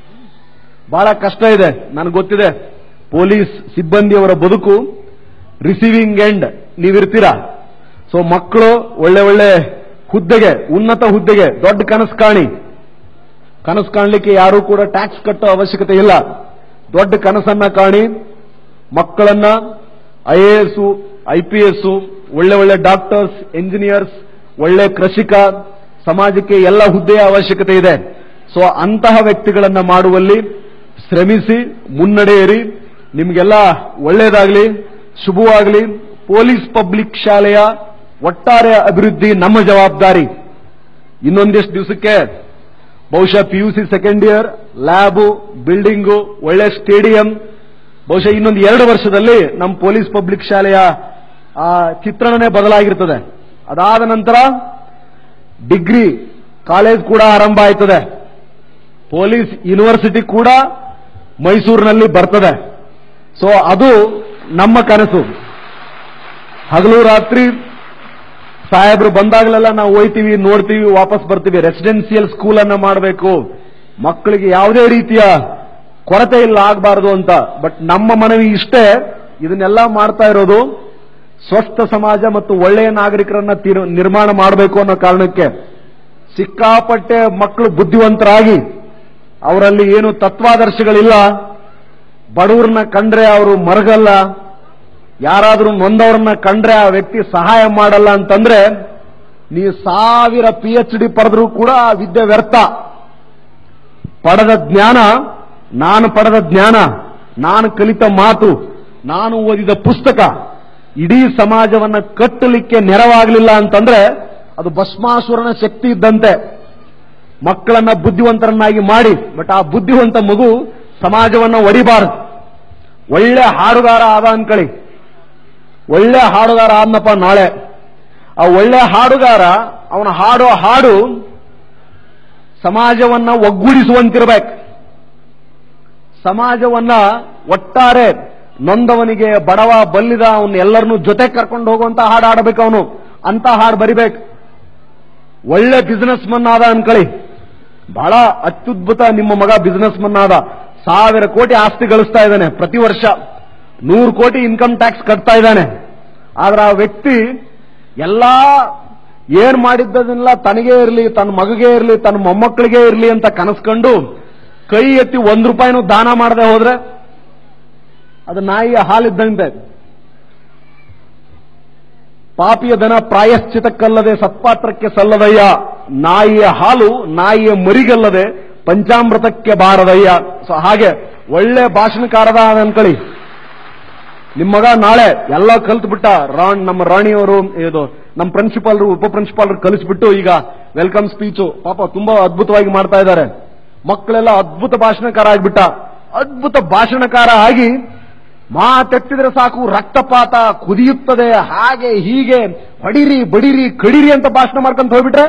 ಬಹಳ ಕಷ್ಟ ಇದೆ, ನನಗೆ ಗೊತ್ತಿದೆ. ಪೊಲೀಸ್ ಸಿಬ್ಬಂದಿಯವರ ಬದುಕು ರಿಸೀವಿಂಗ್ ಎಂಡ್ ನೀವಿರ್ತೀರಾ. ಸೊ ಮಕ್ಕಳು ಒಳ್ಳೆ ಒಳ್ಳೆ ಹುದ್ದೆಗೆ, ಉನ್ನತ ಹುದ್ದೆಗೆ, ದೊಡ್ಡ ಕನಸು ಕಾಣಿ. ಕನಸು ಕಾಣಲಿಕ್ಕೆ ಯಾರೂ ಕೂಡ ಟ್ಯಾಕ್ಸ್ ಕಟ್ಟೋ ಅವಶ್ಯಕತೆ ಇಲ್ಲ. ದೊಡ್ಡ ಕನಸನ್ನ ಕಾಣಿ. ಮಕ್ಕಳನ್ನ I A S, I P S, ಒಳ್ಳೆ ಒಳ್ಳೆ ಡಾಕ್ಟರ್ಸ್, ಎಂಜಿನಿಯರ್ಸ್, ಒಳ್ಳೆ ಕೃಷಿಕ, ಸಮಾಜಕ್ಕೆ ಎಲ್ಲ ಹುದ್ದೆಯ ಅವಶ್ಯಕತೆ ಇದೆ. ಸೊ ಅಂತಹ ವ್ಯಕ್ತಿಗಳನ್ನ ಮಾಡುವಲ್ಲಿ ಶ್ರಮಿಸಿ ಮುನ್ನಡೆಯಿರಿ. ನಿಮಗೆಲ್ಲ ಒಳ್ಳೆಯದಾಗಲಿ, ಶುಭವಾಗಲಿ. ಪೊಲೀಸ್ ಪಬ್ಲಿಕ್ ಶಾಲೆಯ ಒಟ್ಟಾರೆ ಅಭಿವೃದ್ಧಿ ನಮ್ಮ ಜವಾಬ್ದಾರಿ. ಇನ್ನೊಂದಿಷ್ಟು ದಿವಸಕ್ಕೆ ಬಹುಶಃ P U C second year, lab, building, ಒಳ್ಳೆ ಸ್ಟೇಡಿಯಂ, ಬಹುಶಃ ಇನ್ನೊಂದು ಎರಡು ವರ್ಷದಲ್ಲಿ ನಮ್ಮ ಪೊಲೀಸ್ ಪಬ್ಲಿಕ್ ಶಾಲೆಯ ಆ ಚಿತ್ರಣನೇ ಬದಲಾಗಿರ್ತದೆ. ಅದಾದ ನಂತರ ಡಿಗ್ರಿ ಕಾಲೇಜ್ ಕೂಡ ಆರಂಭ ಆಯ್ತದೆ. ಪೊಲೀಸ್ ಯೂನಿವರ್ಸಿಟಿ ಕೂಡ ಮೈಸೂರಿನಲ್ಲಿ ಬರ್ತದೆ. ಸೊ ಅದು ನಮ್ಮ ಕನಸು. ಹಗಲು ರಾತ್ರಿ ಸಾಹೇಬ್ರು ಬಂದಾಗಲೆಲ್ಲ ನಾವು ಹೋಯ್ತೀವಿ, ನೋಡ್ತೀವಿ, ವಾಪಸ್ ಬರ್ತೀವಿ. ರೆಸಿಡೆನ್ಸಿಯಲ್ ಸ್ಕೂಲ್ ಅನ್ನ ಮಾಡಬೇಕು, ಮಕ್ಕಳಿಗೆ ಯಾವುದೇ ರೀತಿಯ ಕೊರತೆ ಇಲ್ಲ ಆಗಬಾರದು ಅಂತ. ಬಟ್ ನಮ್ಮ ಮನವಿ ಇಷ್ಟೇ, ಇದನ್ನೆಲ್ಲ ಮಾಡ್ತಾ ಇರೋದು ಸ್ವಸ್ಥ ಸಮಾಜ ಮತ್ತು ಒಳ್ಳೆಯ ನಾಗರಿಕರನ್ನ ನಿರ್ಮಾಣ ಮಾಡಬೇಕು ಅನ್ನೋ ಕಾರಣಕ್ಕೆ. ಸಿಕ್ಕಾಪಟ್ಟೆ ಮಕ್ಕಳು ಬುದ್ಧಿವಂತರಾಗಿ, ಅವರಲ್ಲಿ ಏನು ತತ್ವಾದರ್ಶಗಳಿಲ್ಲ, ಬಡವರನ್ನ ಕಂಡ್ರೆ ಅವರು ಮರಗಲ್ಲ, ಯಾರಾದ್ರೂ ನೊಂದವ್ರನ್ನ ಕಂಡ್ರೆ ಆ ವ್ಯಕ್ತಿ ಸಹಾಯ ಮಾಡಲ್ಲ ಅಂತಂದ್ರೆ ನೀವು ಸಾವಿರ ಪಿ ಎಚ್ ಡಿ ಪಡೆದ್ರೂ ಕೂಡ ಆ ವಿದ್ಯೆ ವ್ಯರ್ಥ. ಪಡೆದ ಜ್ಞಾನ, ನಾನು ಪಡೆದ ಜ್ಞಾನ, ನಾನು ಕಲಿತ ಮಾತು, ನಾನು ಓದಿದ ಪುಸ್ತಕ ಇಡೀ ಸಮಾಜವನ್ನ ಕಟ್ಟಲಿಕ್ಕೆ ನೆರವಾಗಲಿಲ್ಲ ಅಂತಂದ್ರೆ ಅದು ಭಸ್ಮಾಸುರನ ಶಕ್ತಿ ಇದ್ದಂತೆ. ಮಕ್ಕಳನ್ನ ಬುದ್ಧಿವಂತರನ್ನಾಗಿ ಮಾಡಿ, ಬಟ್ ಆ ಬುದ್ಧಿವಂತ ಮಗು ಸಮಾಜವನ್ನ ಒಡಿಬಾರದು. ಒಳ್ಳೆ ಹಾಡುಗಾರ ಆದ ಅನ್ಕಳಿ, ಒಳ್ಳೆ ಹಾಡುಗಾರ ಆದ್ನಪ್ಪ ನಾಳೆ, ಆ ಒಳ್ಳೆ ಹಾಡುಗಾರ ಅವನ ಹಾಡೋ ಹಾಡು ಸಮಾಜವನ್ನ ಒಗ್ಗೂಡಿಸುವಂತಿರಬೇಕು. ಸಮಾಜವನ್ನ ಒಟ್ಟಾರೆ ನೊಂದವನಿಗೆ, ಬಡವ ಬಲ್ಲಿದ ಅವನ್ನ ಎಲ್ಲರನ್ನೂ ಜೊತೆ ಕರ್ಕೊಂಡು ಹೋಗುವಂತ ಹಾಡು ಆಡಬೇಕು. ಅವನು ಅಂತ ಹಾಡು ಬರಿಬೇಕು. ಒಳ್ಳೆ ಬಿಸಿನೆಸ್ ಮನ್ ಆದ ಅನ್ಕಳಿ, ಬಹಳ ಅತ್ಯುದ್ಭುತ ನಿಮ್ಮ ಮಗ ಬಿಸಿನೆಸ್ ಮನ್ ಆದ, ಸಾವಿರ ಕೋಟಿ ಆಸ್ತಿ ಗಳಿಸ್ತಾ ಇದ್ದಾನೆ, ಪ್ರತಿ ವರ್ಷ ನೂರು ಕೋಟಿ ಇನ್ಕಮ್ ಟ್ಯಾಕ್ಸ್ ಕಟ್ತಾ ಇದ್ದಾನೆ. ಆದ್ರೆ ಆ ವ್ಯಕ್ತಿ ಎಲ್ಲಾ ಏನ್ ಮಾಡಿದ್ದದನ್ನೆಲ್ಲ ತನಗೇ ಇರಲಿ, ತನ್ನ ಮಗಗೆ ಇರಲಿ, ತನ್ನ ಮೊಮ್ಮಕ್ಕಳಿಗೆ ಇರಲಿ ಅಂತ ಕನಸ್ಕೊಂಡು ಕೈ ಎತ್ತಿ ಒಂದ್ ರೂಪಾಯಿನೂ ದಾನ ಮಾಡದೆ ಹೋದ್ರೆ ಅದು ನಾಯಿಯ ಹಾಲಿದ್ದಂತೆ. ಪಾಪಿಯ ದನ ಪ್ರಾಯಶ್ಚಿತಕ್ಕಲ್ಲದೆ ಸತ್ಪಾತ್ರಕ್ಕೆ ಸಲ್ಲದಯ್ಯ, ನಾಯಿಯ ಹಾಲು ನಾಯಿಯ ಮರಿಗಲ್ಲದೆ ಪಂಚಾಮೃತಕ್ಕೆ ಬಾರದಯ್ಯ. ಸೊ ಹಾಗೆ ಒಳ್ಳೆ ಭಾಷಣಕಾರದ ಅನ್ಕಳಿ. ನಿಮ್ಮ ಮಗ ನಾಳೆ ಎಲ್ಲ ಕಲ್ತು ಬಿಟ್ಟ, ರಾಣ್ ನಮ್ಮ ರಾಣಿಯವರು, ಇದು ನಮ್ಮ ಪ್ರಿನ್ಸಿಪಾಲ್ರು, ಉಪ ಪ್ರಿನ್ಸಿಪಾಲ್ರು ಕಲಿಸ್ಬಿಟ್ಟು ಈಗ ವೆಲ್ಕಮ್ ಸ್ಪೀಚು ಪಾಪ ತುಂಬಾ ಅದ್ಭುತವಾಗಿ ಮಾಡ್ತಾ ಇದ್ದಾರೆ. ಮಕ್ಕಳೆಲ್ಲ ಅದ್ಭುತ ಭಾಷಣಕಾರ ಆಗ್ಬಿಟ್ಟ. ಅದ್ಭುತ ಭಾಷಣಕಾರ ಆಗಿ ಮಾತೆತ್ತಿದ್ರೆ ಸಾಕು ರಕ್ತಪಾತ ಕುದಿಯುತ್ತದೆ, ಹಾಗೆ ಹೀಗೆ ಹೊಡಿರಿ ಬಡಿರಿ ಕಡಿರಿ ಅಂತ ಭಾಷಣ ಮಾಡ್ಕೊಂತ ಹೋಗ್ಬಿಟ್ರೆ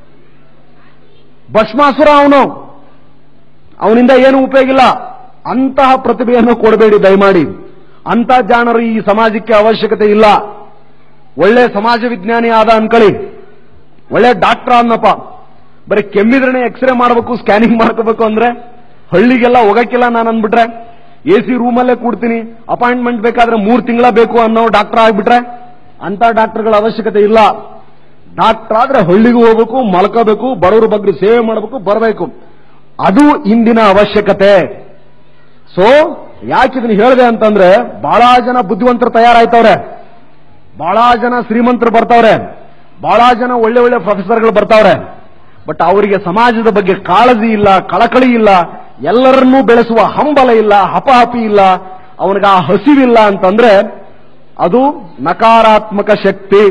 ಭಸ್ಮಾಸುರ ಅವನು, ಅವನಿಂದ ಏನು ಉಪಯೋಗ ಇಲ್ಲ. ಅಂತಹ ಪ್ರತಿಭೆಯನ್ನು ಕೊಡಬೇಡಿ ದಯಮಾಡಿ. ಅಂತ ಜಾಣರು ಈ ಸಮಾಜಕ್ಕೆ ಅವಶ್ಯಕತೆ ಇಲ್ಲ. ಒಳ್ಳೆ ಸಮಾಜ ವಿಜ್ಞಾನಿ ಆದ ಅನ್ಕಳಿ, ಒಳ್ಳೆ ಡಾಕ್ಟರ್ ಅನ್ನಪ್ಪ, ಬರೀ ಕೆಮ್ಮಿದ್ರೇ ಎಕ್ಸ್ರೇ ಮಾಡಬೇಕು, ಸ್ಕ್ಯಾನಿಂಗ್ ಮಾಡ್ಕೋಬೇಕು ಅಂದ್ರೆ ಹಳ್ಳಿಗೆಲ್ಲ ಹೋಗಕ್ಕಿಲ್ಲ ನಾನು ಅಂದ್ಬಿಟ್ರೆ, ಎ ಸಿ ರೂಮಲ್ಲೇ ಕೂಡ್ತೀನಿ, ಅಪಾಯಿಂಟ್ಮೆಂಟ್ ಬೇಕಾದ್ರೆ ಮೂರು ತಿಂಗಳ ಬೇಕು ಅನ್ನೋ ಡಾಕ್ಟರ್ ಆಗ್ಬಿಟ್ರೆ ಅಂತ ಡಾಕ್ಟರ್ಗಳ ಅವಶ್ಯಕತೆ ಇಲ್ಲ. ಡಾಕ್ಟರ್ ಆದ್ರೆ ಹಳ್ಳಿಗೂ ಹೋಗ್ಬೇಕು, ಮಲ್ಕೋಬೇಕು, ಬಡವರ ಬಗ್ಗೆ ಸೇವೆ ಮಾಡಬೇಕು, ಬರಬೇಕು. ಅದು ಇಂದಿನ ಅವಶ್ಯಕತೆ. ಸೊ ಯಾಕೆ ಇದನ್ನ ಹೇಳಿದೆ ಅಂತಂದ್ರೆ, ಬಹಳ ಜನ ಬುದ್ಧಿವಂತರು ತಯಾರಾಯ್ತವ್ರೆ, ಬಹಳ ಜನ ಶ್ರೀಮಂತರು ಬರ್ತಾವ್ರೆ, ಬಹಳ ಜನ ಒಳ್ಳೆ ಒಳ್ಳೆ ಪ್ರೊಫೆಸರ್ಗಳು ಬರ್ತಾವ್ರೆ. ಬಟ್ ಅವರಿಗೆ ಸಮಾಜದ ಬಗ್ಗೆ ಕಾಳಜಿ ಇಲ್ಲ, ಕಳಕಳಿ ಇಲ್ಲ, ಎಲ್ಲರನ್ನೂ ಬೆಳೆಸುವ ಹಂಬಲ ಇಲ್ಲ, ಹಪಹಪಿ ಇಲ್ಲ, ಅವನಿಗೆ ಆ ಹಸಿವಿಲ್ಲ ಅಂತಂದ್ರೆ ಅದು ನಕಾರಾತ್ಮಕ ಶಕ್ತಿ.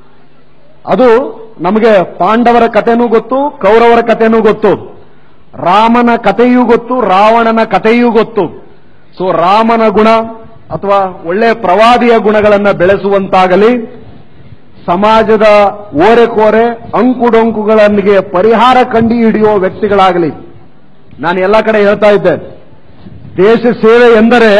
ಅದು ನಮಗೆ ಪಾಂಡವರ ಕಥೆನೂ ಗೊತ್ತು, ಕೌರವರ ಕಥೆನೂ ಗೊತ್ತು, ರಾಮನ ಕಥೆಯೂ ಗೊತ್ತು, ರಾವಣನ ಕಥೆಯೂ ಗೊತ್ತು. ಸೊ ರಾಮನ ಗುಣ ಅಥವಾ ಒಳ್ಳೆಯ ಪ್ರವಾದಿಯ ಗುಣಗಳನ್ನು ಬೆಳೆಸುವಂತಾಗಲಿ, ಸಮಾಜದ ಓರೆಕೋರೆ ಅಂಕುಡೊಂಕುಗಳಿಗೆ ಪರಿಹಾರ ಕಂಡು ಹಿಡಿಯುವ ವ್ಯಕ್ತಿಗಳಾಗಲಿ. ನಾನು ಎಲ್ಲ ಕಡೆ ಹೇಳ್ತಾ ಇದ್ದೆ, ದೇಶ ಸೇವೆ ಎಂದರೆ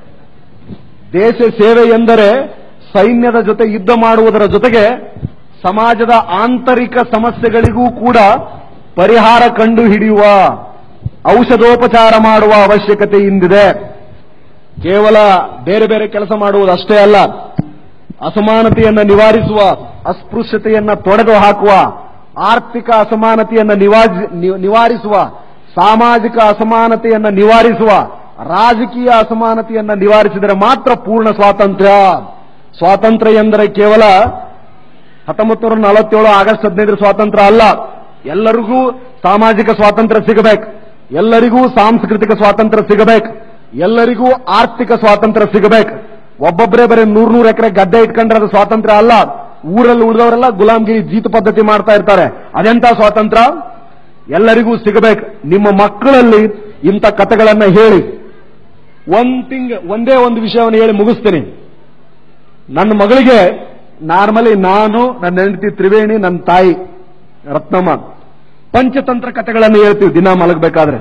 ದೇಶ ಸೇವೆ ಎಂದರೆ ಸೈನ್ಯದ ಜೊತೆ ಯುದ್ಧ ಮಾಡುವುದರ ಜೊತೆಗೆ ಸಮಾಜದ ಆಂತರಿಕ ಸಮಸ್ಯೆಗಳಿಗೂ ಕೂಡ ಪರಿಹಾರ ಕಂಡು ಹಿಡಿಯುವ, ಔಷಧೋಪಚಾರ ಮಾಡುವ ಅವಶ್ಯಕತೆ ಇಂದಿದೆ. ಕೇವಲ ಬೇರೆ ಬೇರೆ ಕೆಲಸ ಮಾಡುವುದಷ್ಟೇ ಅಲ್ಲ, ಅಸಮಾನತೆಯನ್ನು ನಿವಾರಿಸುವ, ಅಸ್ಪೃಶ್ಯತೆಯನ್ನು ತೊಡೆದು ಹಾಕುವ, ಆರ್ಥಿಕ ಅಸಮಾನತೆಯನ್ನು ನಿವಾರಿಸುವ, ಸಾಮಾಜಿಕ ಅಸಮಾನತೆಯನ್ನು ನಿವಾರಿಸುವ, ರಾಜಕೀಯ ಅಸಮಾನತೆಯನ್ನು ನಿವಾರಿಸಿದರೆ ಮಾತ್ರ ಪೂರ್ಣ ಸ್ವಾತಂತ್ರ್ಯ. ಸ್ವಾತಂತ್ರ್ಯ ಎಂದರೆ ಕೇವಲ ಹತ್ತೊಂಬತ್ತು ನೂರ ನಲವತ್ತೇಳು ಆಗಸ್ಟ್ ಹದಿನೈದರ ಸ್ವಾತಂತ್ರ್ಯ ಅಲ್ಲ. ಎಲ್ಲರಿಗೂ ಸಾಮಾಜಿಕ ಸ್ವಾತಂತ್ರ್ಯ ಸಿಗಬೇಕು, ಎಲ್ಲರಿಗೂ ಸಾಂಸ್ಕೃತಿಕ ಸ್ವಾತಂತ್ರ್ಯ ಸಿಗಬೇಕು, ಎಲ್ಲರಿಗೂ ಆರ್ಥಿಕ ಸ್ವಾತಂತ್ರ್ಯ ಸಿಗಬೇಕು. ಒಬ್ಬೊಬ್ಬರೇ ಬರೀ ನೂರ್ ನೂರು ಎಕರೆ ಗದ್ದೆ ಇಟ್ಕೊಂಡ್ರೆ ಅದು ಸ್ವಾತಂತ್ರ್ಯ ಅಲ್ಲ. ಊರಲ್ಲಿ ಉಳಿದವರೆಲ್ಲ ಗುಲಾಮ್ಗಿರಿ ಜೀತ ಪದ್ಧತಿ ಮಾಡ್ತಾ ಇರ್ತಾರೆ. ಅದೆಂತ ಸ್ವಾತಂತ್ರ್ಯ? ಎಲ್ಲರಿಗೂ ಸಿಗಬೇಕು. ನಿಮ್ಮ ಮಕ್ಕಳಲ್ಲಿ ಇಂಥ ಕಥೆಗಳನ್ನ ಹೇಳಿ. ಒಂದ್ ತಿಂಗ್ ಒಂದೇ ಒಂದು ವಿಷಯವನ್ನು ಹೇಳಿ ಮುಗಿಸ್ತೀನಿ. ನನ್ನ ಮಗಳಿಗೆ ನಾರ್ಮಲಿ ನಾನು, ನನ್ನ ಹೆಂಡತಿ ತ್ರಿವೇಣಿ, ನನ್ನ ತಾಯಿ ರತ್ನಮ್ಮ ಪಂಚತಂತ್ರ ಕಥೆಗಳನ್ನು ಹೇಳ್ತೀವಿ ದಿನ ಮಲಗಬೇಕಾದ್ರೆ.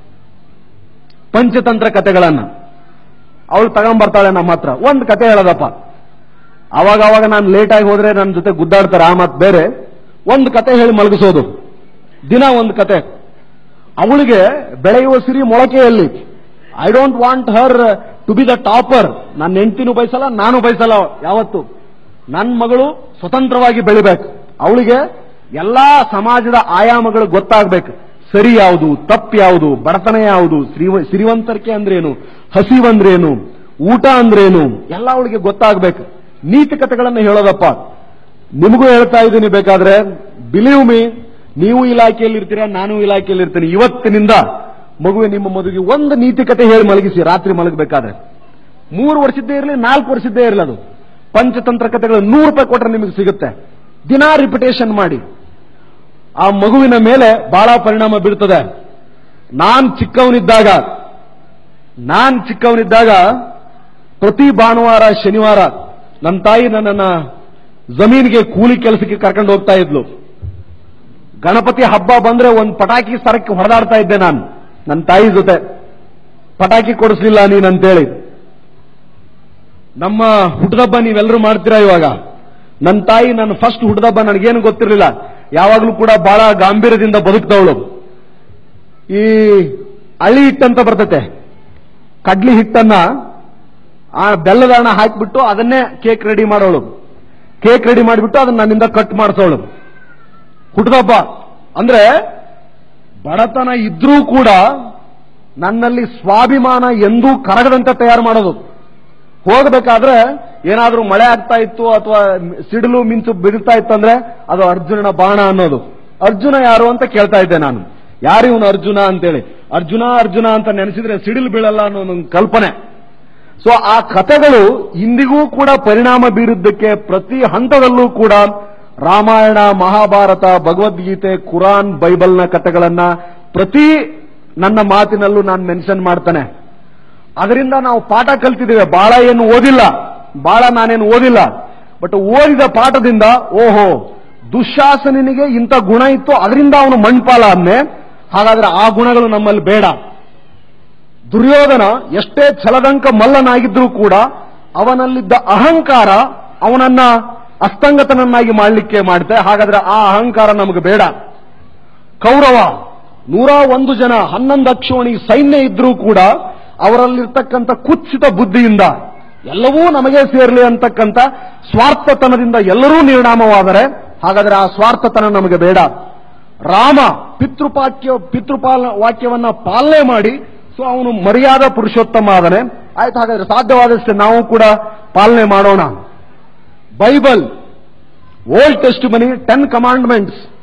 ಪಂಚತಂತ್ರ ಕಥೆಗಳನ್ನ ಅವಳು ತಗೊಂಡ್ಬರ್ತಾಳೆ ನಮ್ಮ ಹತ್ರ. ಒಂದು ಕತೆ ಹೇಳೋದಪ್ಪ. ಅವಾಗ ಅವಾಗ ನಾನು ಲೇಟಾಗಿ ಹೋದ್ರೆ ನನ್ನ ಜೊತೆ ಗುದ್ದಾಡ್ತಾರೆ, ಆ ಮಾತು ಬೇರೆ. ಒಂದು ಕತೆ ಹೇಳಿ ಮಲಗಿಸೋದು, ದಿನ ಒಂದು ಕತೆ. ಅವಳಿಗೆ ಬೆಳೆಯುವ ಸಿರಿ ಮೊಳಕೆಯಲ್ಲಿ. I don't want her to be the topper. ನನ್ನ ಹೆಂಡತಿನೂ ಬಯಸಲ್ಲ, ನಾನು ಬಯಸಲ್ಲ ಯಾವತ್ತು. ನನ್ನ ಮಗಳು ಸ್ವತಂತ್ರವಾಗಿ ಬೆಳಿಬೇಕು. ಅವಳಿಗೆ ಎಲ್ಲಾ ಸಮಾಜದ ಆಯಾಮಗಳು ಗೊತ್ತಾಗಬೇಕು. ಸರಿ ಯಾವುದು, ತಪ್ಪು ಯಾವುದು, ಬಡತನ ಯಾವುದು, ಸಿರಿವಂತರಿಕೆ ಅಂದ್ರೇನು, ಹಸಿವಂದ್ರೇನು, ಊಟ ಅಂದ್ರೇನು, ಎಲ್ಲ ಅವಳಿಗೆ ಗೊತ್ತಾಗಬೇಕು. ನೀತಿ ಕಥೆಗಳನ್ನು ಹೇಳೋದಪ್ಪ. ನಿಮಗೂ ಹೇಳ್ತಾ ಇದ್ದೀನಿ, ಬೇಕಾದ್ರೆ ಬಿಲೀವ್ ಮೀ, ನೀವು ಇಲಾಖೆಯಲ್ಲಿ ಇರ್ತೀರಾ, ನಾನು ಇಲಾಖೆಯಲ್ಲಿ ಇರ್ತೀನಿ. ಇವತ್ತಿನಿಂದ ಮಗುವೆ ನಿಮ್ಮ ಮದುವೆಗೆ ಒಂದು ನೀತಿ ಕಥೆ ಹೇಳಿ ಮಲಗಿಸಿ ರಾತ್ರಿ ಮಲಗಬೇಕಾದ್ರೆ. ಮೂರು ವರ್ಷದ್ದೇ ಇರಲಿ, ನಾಲ್ಕು ವರ್ಷದ್ದೇ ಇರಲಿ, ಅದು ಪಂಚತಂತ್ರ ಕಥೆಗಳು ನೂರು ರೂಪಾಯಿ ಕೊಟ್ಟರೆ ನಿಮಗೆ ಸಿಗುತ್ತೆ. ದಿನಾ ರಿಪಿಟೇಷನ್ ಮಾಡಿ. ಆ ಮಗುವಿನ ಮೇಲೆ ಬಹಳ ಪರಿಣಾಮ ಬೀಳ್ತದೆ. ನಾನ್ ಚಿಕ್ಕವನಿದ್ದಾಗ ನಾನ್ ಚಿಕ್ಕವನಿದ್ದಾಗ ಪ್ರತಿ ಭಾನುವಾರ ಶನಿವಾರ ನನ್ನ ತಾಯಿ ನನ್ನನ್ನ ಜಮೀನಿಗೆ ಕೂಲಿ ಕೆಲಸಕ್ಕೆ ಕರ್ಕೊಂಡು ಹೋಗ್ತಾ ಇದ್ಲು. ಗಣಪತಿ ಹಬ್ಬ ಬಂದ್ರೆ ಒಂದು ಪಟಾಕಿ ಸರಕ್ಕೆ ಹೊಡೆದಾಡ್ತಾ ಇದ್ದೆ ನಾನು ನನ್ನ ತಾಯಿ ಜೊತೆ. ಪಟಾಕಿ ಕೊಡಿಸ್ಲಿಲ್ಲ ನೀನಂತೇಳಿ. ನಮ್ಮ ಹುಟ್ಟದಬ್ಬ ನೀವೆಲ್ಲರೂ ಮಾಡ್ತೀರಾ ಇವಾಗ. ನನ್ನ ತಾಯಿ ನನ್ನ ಫಸ್ಟ್ ಹುಟ್ಟದಬ್ಬ ನನಗೇನು ಗೊತ್ತಿರಲಿಲ್ಲ. ಯಾವಾಗಲೂ ಕೂಡ ಬಹಳ ಗಾಂಭೀರ್ಯದಿಂದ ಬದುಕ್ತವಳು. ಈ ಅಳಿ ಹಿಟ್ಟಂತ ಬರ್ತತೆ, ಕಡ್ಲಿ ಹಿಟ್ಟನ್ನ ಆ ಬೆಲ್ಲದ ಹಣ ಹಾಕಿಬಿಟ್ಟು ಅದನ್ನೇ ಕೇಕ್ ರೆಡಿ ಮಾಡೋಳು. ಕೇಕ್ ರೆಡಿ ಮಾಡಿಬಿಟ್ಟು ಅದನ್ನ ನನ್ನಿಂದ ಕಟ್ ಮಾಡಿಸೋಳು. ಹುಟ್ಟದಬ್ಬ ಅಂದ್ರೆ ಬಡತನ ಇದ್ರೂ ಕೂಡ ನನ್ನಲ್ಲಿ ಸ್ವಾಭಿಮಾನ ಎಂದೂ ಕರಗದಂತೆ ತಯಾರು ಮಾಡೋದು. ಹೋಗಬೇಕಾದ್ರೆ ಏನಾದ್ರೂ ಮಳೆ ಆಗ್ತಾ ಇತ್ತು ಅಥವಾ ಸಿಡಿಲು ಮಿಂಚು ಬಿಡ್ತಾ ಇತ್ತು ಅಂದ್ರೆ ಅದು ಅರ್ಜುನನ ಬಾಣ ಅನ್ನೋದು. ಅರ್ಜುನ ಯಾರು ಅಂತ ಕೇಳ್ತಾ ಇದ್ದೆ ನಾನು. ಯಾರು ಇವನು ಅರ್ಜುನ ಅಂತೇಳಿ. ಅರ್ಜುನ ಅರ್ಜುನ ಅಂತ ನೆನೆಸಿದ್ರೆ ಸಿಡಿಲು ಬೀಳಲ್ಲ ಅನ್ನೋ ಒಂದು ಕಲ್ಪನೆ. ಸೊ ಆ ಕಥೆಗಳು ಇಂದಿಗೂ ಕೂಡ ಪರಿಣಾಮ ಬೀರುವುದಕ್ಕೆ ಪ್ರತಿ ಹಂತದಲ್ಲೂ ಕೂಡ ರಾಮಾಯಣ, ಮಹಾಭಾರತ, ಭಗವದ್ಗೀತೆ, ಕುರಾನ್, ಬೈಬಲ್ನ ಕಥೆಗಳನ್ನ ಪ್ರತಿ ನನ್ನ ಮಾತಿನಲ್ಲೂ ನಾನು ಮೆನ್ಷನ್ ಮಾಡ್ತಾನೆ. ಅದರಿಂದ ನಾವು ಪಾಠ ಕಲ್ತಿದ್ದೇವೆ. ಬಹಳ ಏನು ಓದಿಲ್ಲ, ಬಹಳ ನಾನೇನು ಓದಿಲ್ಲ. ಬಟ್ ಓದಿದ ಪಾಠದಿಂದ ಓಹೋ ದುಶ್ಯಾಸನಿಗೆ ಇಂಥ ಗುಣ ಇತ್ತು, ಅದರಿಂದ ಅವನು ಮಣ್ಪಾಲ ಅನ್ನೆ. ಹಾಗಾದ್ರೆ ಆ ಗುಣಗಳು ನಮ್ಮಲ್ಲಿ ಬೇಡ. ದುರ್ಯೋಧನ ಎಷ್ಟೇ ಛಲದಂಕ ಮಲ್ಲನಾಗಿದ್ರೂ ಕೂಡ ಅವನಲ್ಲಿದ್ದ ಅಹಂಕಾರ ಅವನನ್ನ ಅಸ್ತಂಗತನನ್ನಾಗಿ ಮಾಡಲಿಕ್ಕೆ ಮಾಡುತ್ತೆ. ಹಾಗಾದ್ರೆ ಆ ಅಹಂಕಾರ ನಮಗೆ ಬೇಡ. ಕೌರವ ನೂರ ಒಂದು ಜನ ಹನ್ನೊಂದು ಅಕ್ಷೋಣಿ ಸೈನ್ಯ ಇದ್ರೂ ಕೂಡ ಅವರಲ್ಲಿರ್ತಕ್ಕಂಥ ಕುತ್ಸಿತ ಬುದ್ಧಿಯಿಂದ ಎಲ್ಲವೂ ನಮಗೆ ಸೇರಲಿ ಅಂತಕ್ಕಂಥ ಸ್ವಾರ್ಥತನದಿಂದ ಎಲ್ಲರೂ ನಿರ್ನಾಮವಾದರೆ ಹಾಗಾದ್ರೆ ಆ ಸ್ವಾರ್ಥತನ ನಮಗೆ ಬೇಡ. ರಾಮ ಪಿತೃಪಾಕ್ಯ ಪಿತೃಪಾಲ ವಾಕ್ಯವನ್ನ ಪಾಲನೆ ಮಾಡಿ ಸೊ ಅವನು ಮರ್ಯಾದಾ ಪುರುಷೋತ್ತಮ ಆದನೆ. ಆಯ್ತು, ಹಾಗಾದ್ರೆ ಸಾಧ್ಯವಾದಷ್ಟು ನಾವು ಕೂಡ ಪಾಲನೆ ಮಾಡೋಣ. Bible, old testament, ten commandments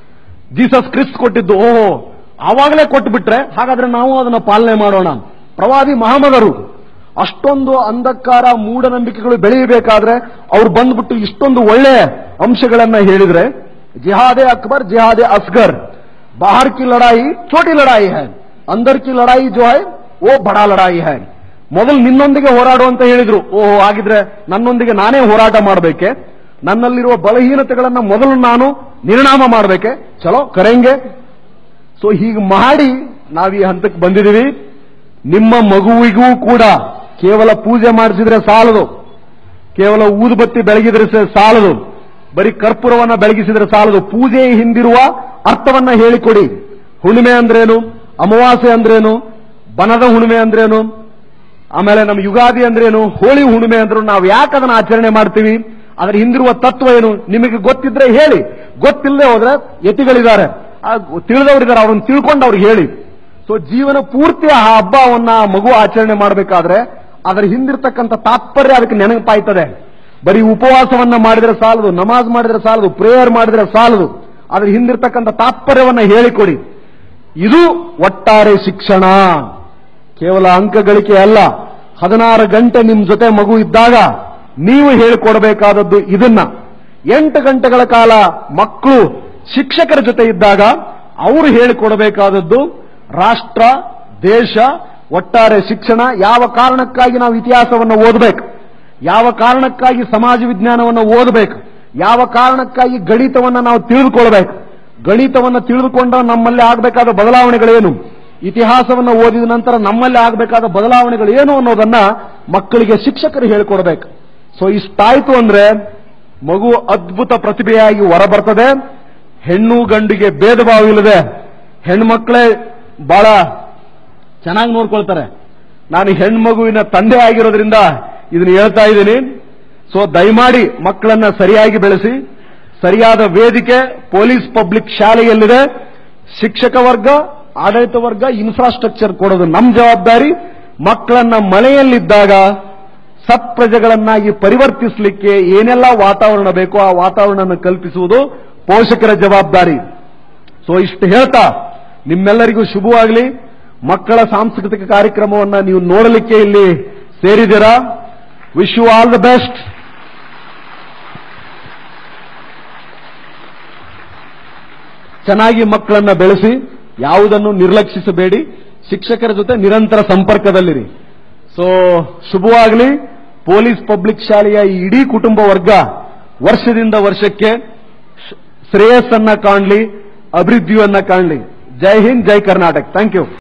Jesus Christ ಕೊಟ್ಟಿದ್ದು. ಓಹೋ, ಆವಾಗಲೇ ಕೊಟ್ಟು ಬಿಟ್ರೆ ಹಾಗಾದ್ರೆ ನಾವು ಅದನ್ನು ಪಾಲನೆ ಮಾಡೋಣ. ಪ್ರವಾದಿ ಮಹಮ್ಮದರು ಅಷ್ಟೊಂದು ಅಂಧಕಾರ ಮೂಢನಂಬಿಕೆಗಳು ಬೆಳೆಯಬೇಕಾದ್ರೆ ಅವ್ರು ಬಂದ್ಬಿಟ್ಟು ಇಷ್ಟೊಂದು ಒಳ್ಳೆ ಅಂಶಗಳನ್ನ ಹೇಳಿದ್ರೆ, ಜಿಹಾದೆ ಅಕ್ಬರ್ ಜಿಹಾದೆ ಅಸ್ಗರ್, ಬಾಹರ್ ಕಿ ಲಡಾಯಿ ಛೋಟಿ ಲಡಾಯಿ ಹೈ, ಅಂದರ್ ಕಿ ಲಡಾಯಿ ಜೋ ಹೈ ಓ ಬಡಾ ಲಡಾಯಿ ಹೈ. ಮೊದಲು ನಿನ್ನೊಂದಿಗೆ ಹೋರಾಡು ಅಂತ ಹೇಳಿದ್ರು. ಓಹೋ, ಹಾಗಿದ್ರೆ ನನ್ನೊಂದಿಗೆ ನಾನೇ ಹೋರಾಟ ಮಾಡಬೇಕೆ, ನನ್ನಲ್ಲಿರುವ ಬಲಹೀನತೆಗಳನ್ನ ಮೊದಲು ನಾನು ನಿರ್ನಾಮ ಮಾಡಬೇಕೆ, ಚಲೋ ಕರೆಂಗೆ. ಸೊ ಹೀಗೆ ಮಾಡಿ ನಾವು ಈ ಹಂತಕ್ಕೆ ಬಂದಿದ್ದೀವಿ. ನಿಮ್ಮ ಮಗುವಿಗೂ ಕೂಡ ಕೇವಲ ಪೂಜೆ ಮಾಡಿಸಿದ್ರೆ ಸಾಲದು, ಕೇವಲ ಊದುಬತ್ತಿ ಬೆಳಗಿದ್ರೆ ಸಾಲದು, ಬರೀ ಕರ್ಪೂರವನ್ನ ಬೆಳಗಿಸಿದ್ರೆ ಸಾಲದು. ಪೂಜೆ ಹಿಂದಿರುವ ಅರ್ಥವನ್ನ ಹೇಳಿಕೊಡಿ. ಹುಣ್ಣಿಮೆ ಅಂದ್ರೇನು, ಅಮಾವಾಸ್ಯೆ ಅಂದ್ರೇನು, ಬನದ ಹುಣ್ಣಿಮೆ ಅಂದ್ರೇನು, ಆಮೇಲೆ ನಮ್ಮ ಯುಗಾದಿ ಅಂದ್ರೇನು, ಹೋಳಿ ಹುಣ್ಣಿಮೆ ಅಂದ್ರೂ ನಾವು ಯಾಕೆ ಅದನ್ನ ಆಚರಣೆ ಮಾಡ್ತೀವಿ, ಅದರ ಹಿಂದಿರುವ ತತ್ವ ಏನು ನಿಮಗೆ ಗೊತ್ತಿದ್ರೆ ಹೇಳಿ. ಗೊತ್ತಿಲ್ಲದೆ ಹೋದ್ರೆ ಯತಿಗಳಿದ್ದಾರೆ, ತಿಳಿದವರಿದ್ದಾರೆ, ಅವ್ರನ್ನ ತಿಳ್ಕೊಂಡು ಅವ್ರಿಗೆ ಹೇಳಿ. ಸೊ ಜೀವನ ಪೂರ್ತಿ ಆ ಹಬ್ಬವನ್ನ ಮಗು ಆಚರಣೆ ಮಾಡಬೇಕಾದ್ರೆ ಅದರ ಹಿಂದಿರ್ತಕ್ಕಂಥ ತಾತ್ಪರ್ಯ ಅದಕ್ಕೆ ನೆನಪಾಯ್ತದೆ. ಬರೀ ಉಪವಾಸವನ್ನ ಮಾಡಿದ್ರೆ ಸಾಲದು, ನಮಾಜ್ ಮಾಡಿದ್ರೆ ಸಾಲದು, ಪ್ರೇಯರ್ ಮಾಡಿದ್ರೆ ಸಾಲದು, ಅದರ ಹಿಂದಿರ್ತಕ್ಕಂಥ ತಾತ್ಪರ್ಯವನ್ನ ಹೇಳಿಕೊಡಿ. ಇದು ಒಟ್ಟಾರೆ ಶಿಕ್ಷಣ, ಕೇವಲ ಅಂಕ ಗಳಿಕೆ ಅಲ್ಲ. ಹದಿನಾರು ಗಂಟೆ ನಿಮ್ ಜೊತೆ ಮಗು ಇದ್ದಾಗ ನೀವು ಹೇಳಿಕೊಡಬೇಕಾದದ್ದು ಇದನ್ನ. ಎಂಟು ಗಂಟೆಗಳ ಕಾಲ ಮಕ್ಕಳು ಶಿಕ್ಷಕರ ಜೊತೆ ಇದ್ದಾಗ ಅವರು ಹೇಳಿಕೊಡಬೇಕಾದದ್ದು ರಾಷ್ಟ್ರ, ದೇಶ, ಒಟ್ಟಾರೆ ಶಿಕ್ಷಣ. ಯಾವ ಕಾರಣಕ್ಕಾಗಿ ನಾವು ಇತಿಹಾಸವನ್ನು ಓದಬೇಕು, ಯಾವ ಕಾರಣಕ್ಕಾಗಿ ಸಮಾಜ ವಿಜ್ಞಾನವನ್ನು ಓದಬೇಕು, ಯಾವ ಕಾರಣಕ್ಕಾಗಿ ಗಣಿತವನ್ನು ನಾವು ತಿಳಿದುಕೊಳ್ಬೇಕು, ಗಣಿತವನ್ನು ತಿಳಿದುಕೊಂಡ ನಮ್ಮಲ್ಲಿ ಆಗಬೇಕಾದ ಬದಲಾವಣೆಗಳೇನು, ಇತಿಹಾಸವನ್ನು ಓದಿದ ನಂತರ ನಮ್ಮಲ್ಲಿ ಆಗಬೇಕಾದ ಬದಲಾವಣೆಗಳು ಏನು ಅನ್ನೋದನ್ನ ಮಕ್ಕಳಿಗೆ ಶಿಕ್ಷಕರು ಹೇಳಿಕೊಡಬೇಕು. ಸೊ ಇಷ್ಟಾಯ್ತು ಅಂದ್ರೆ ಮಗು ಅದ್ಭುತ ಪ್ರತಿಭೆಯಾಗಿ ಹೊರಬರ್ತದೆ. ಹೆಣ್ಣು ಗಂಡಿಗೆ ಭೇದ ಭಾವ ಇಲ್ಲದೆ ಹೆಣ್ಮಕ್ಳೇ ಬಹಳ ಚೆನ್ನಾಗಿ ನೋಡ್ಕೊಳ್ತಾರೆ. ನಾನು ಹೆಣ್ಮಗುವಿನ ತಂದೆ ಆಗಿರೋದ್ರಿಂದ ಇದನ್ನು ಹೇಳ್ತಾ ಇದ್ದೀನಿ. ಸೊ ದಯಮಾಡಿ ಮಕ್ಕಳನ್ನ ಸರಿಯಾಗಿ ಬೆಳೆಸಿ. ಸರಿಯಾದ ವೇದಿಕೆ ಪೊಲೀಸ್ ಪಬ್ಲಿಕ್ ಶಾಲೆಯಲ್ಲಿದೆ. ಶಿಕ್ಷಕ ವರ್ಗ, ಆಡಳಿತ ವರ್ಗ, ಇನ್ಫ್ರಾಸ್ಟ್ರಕ್ಚರ್ ಕೊಡೋದು ನಮ್ಮ ಜವಾಬ್ದಾರಿ. ಮಕ್ಕಳನ್ನ ಮನೆಯಲ್ಲಿದ್ದಾಗ ಸತ್ಪ್ರಜೆಗಳನ್ನಾಗಿ ಪರಿವರ್ತಿಸಲಿಕ್ಕೆ ಏನೆಲ್ಲ ವಾತಾವರಣ ಬೇಕೋ ಆ ವಾತಾವರಣ ಕಲ್ಪಿಸುವುದು ಪೋಷಕರ ಜವಾಬ್ದಾರಿ. ಸೊ ಇಷ್ಟು ಹೇಳ್ತಾ ನಿಮ್ಮೆಲ್ಲರಿಗೂ ಶುಭವಾಗಲಿ. ಮಕ್ಕಳ ಸಾಂಸ್ಕೃತಿಕ ಕಾರ್ಯಕ್ರಮವನ್ನ ನೀವು ನೋಡಲಿಕ್ಕೆ ಇಲ್ಲಿ ಸೇರಿದ್ದೀರಾ. Wish you all the best. ಚೆನ್ನಾಗಿ ಮಕ್ಕಳನ್ನ ಬೆಳೆಸಿ, ಯಾವುದನ್ನು ನಿರ್ಲಕ್ಷಿಸಬೇಡಿ. ಶಿಕ್ಷಕರ ಜೊತೆ ನಿರಂತರ ಸಂಪರ್ಕದಲ್ಲಿರಿ. ಸೊ ಶುಭವಾಗಲಿ. ಪೊಲೀಸ್ ಪಬ್ಲಿಕ್ ಶಾಲೆಯ ಈ ಇಡೀ ಕುಟುಂಬ ವರ್ಗ ವರ್ಷದಿಂದ ವರ್ಷಕ್ಕೆ ಶ್ರೇಯಸ್ಸನ್ನ ಕಾಣಲಿ, ಅಭಿವೃದ್ಧಿಯನ್ನ ಕಾಣಲಿ. ಜೈ ಹಿಂದ್, ಜೈ ಕರ್ನಾಟಕ. Thank you.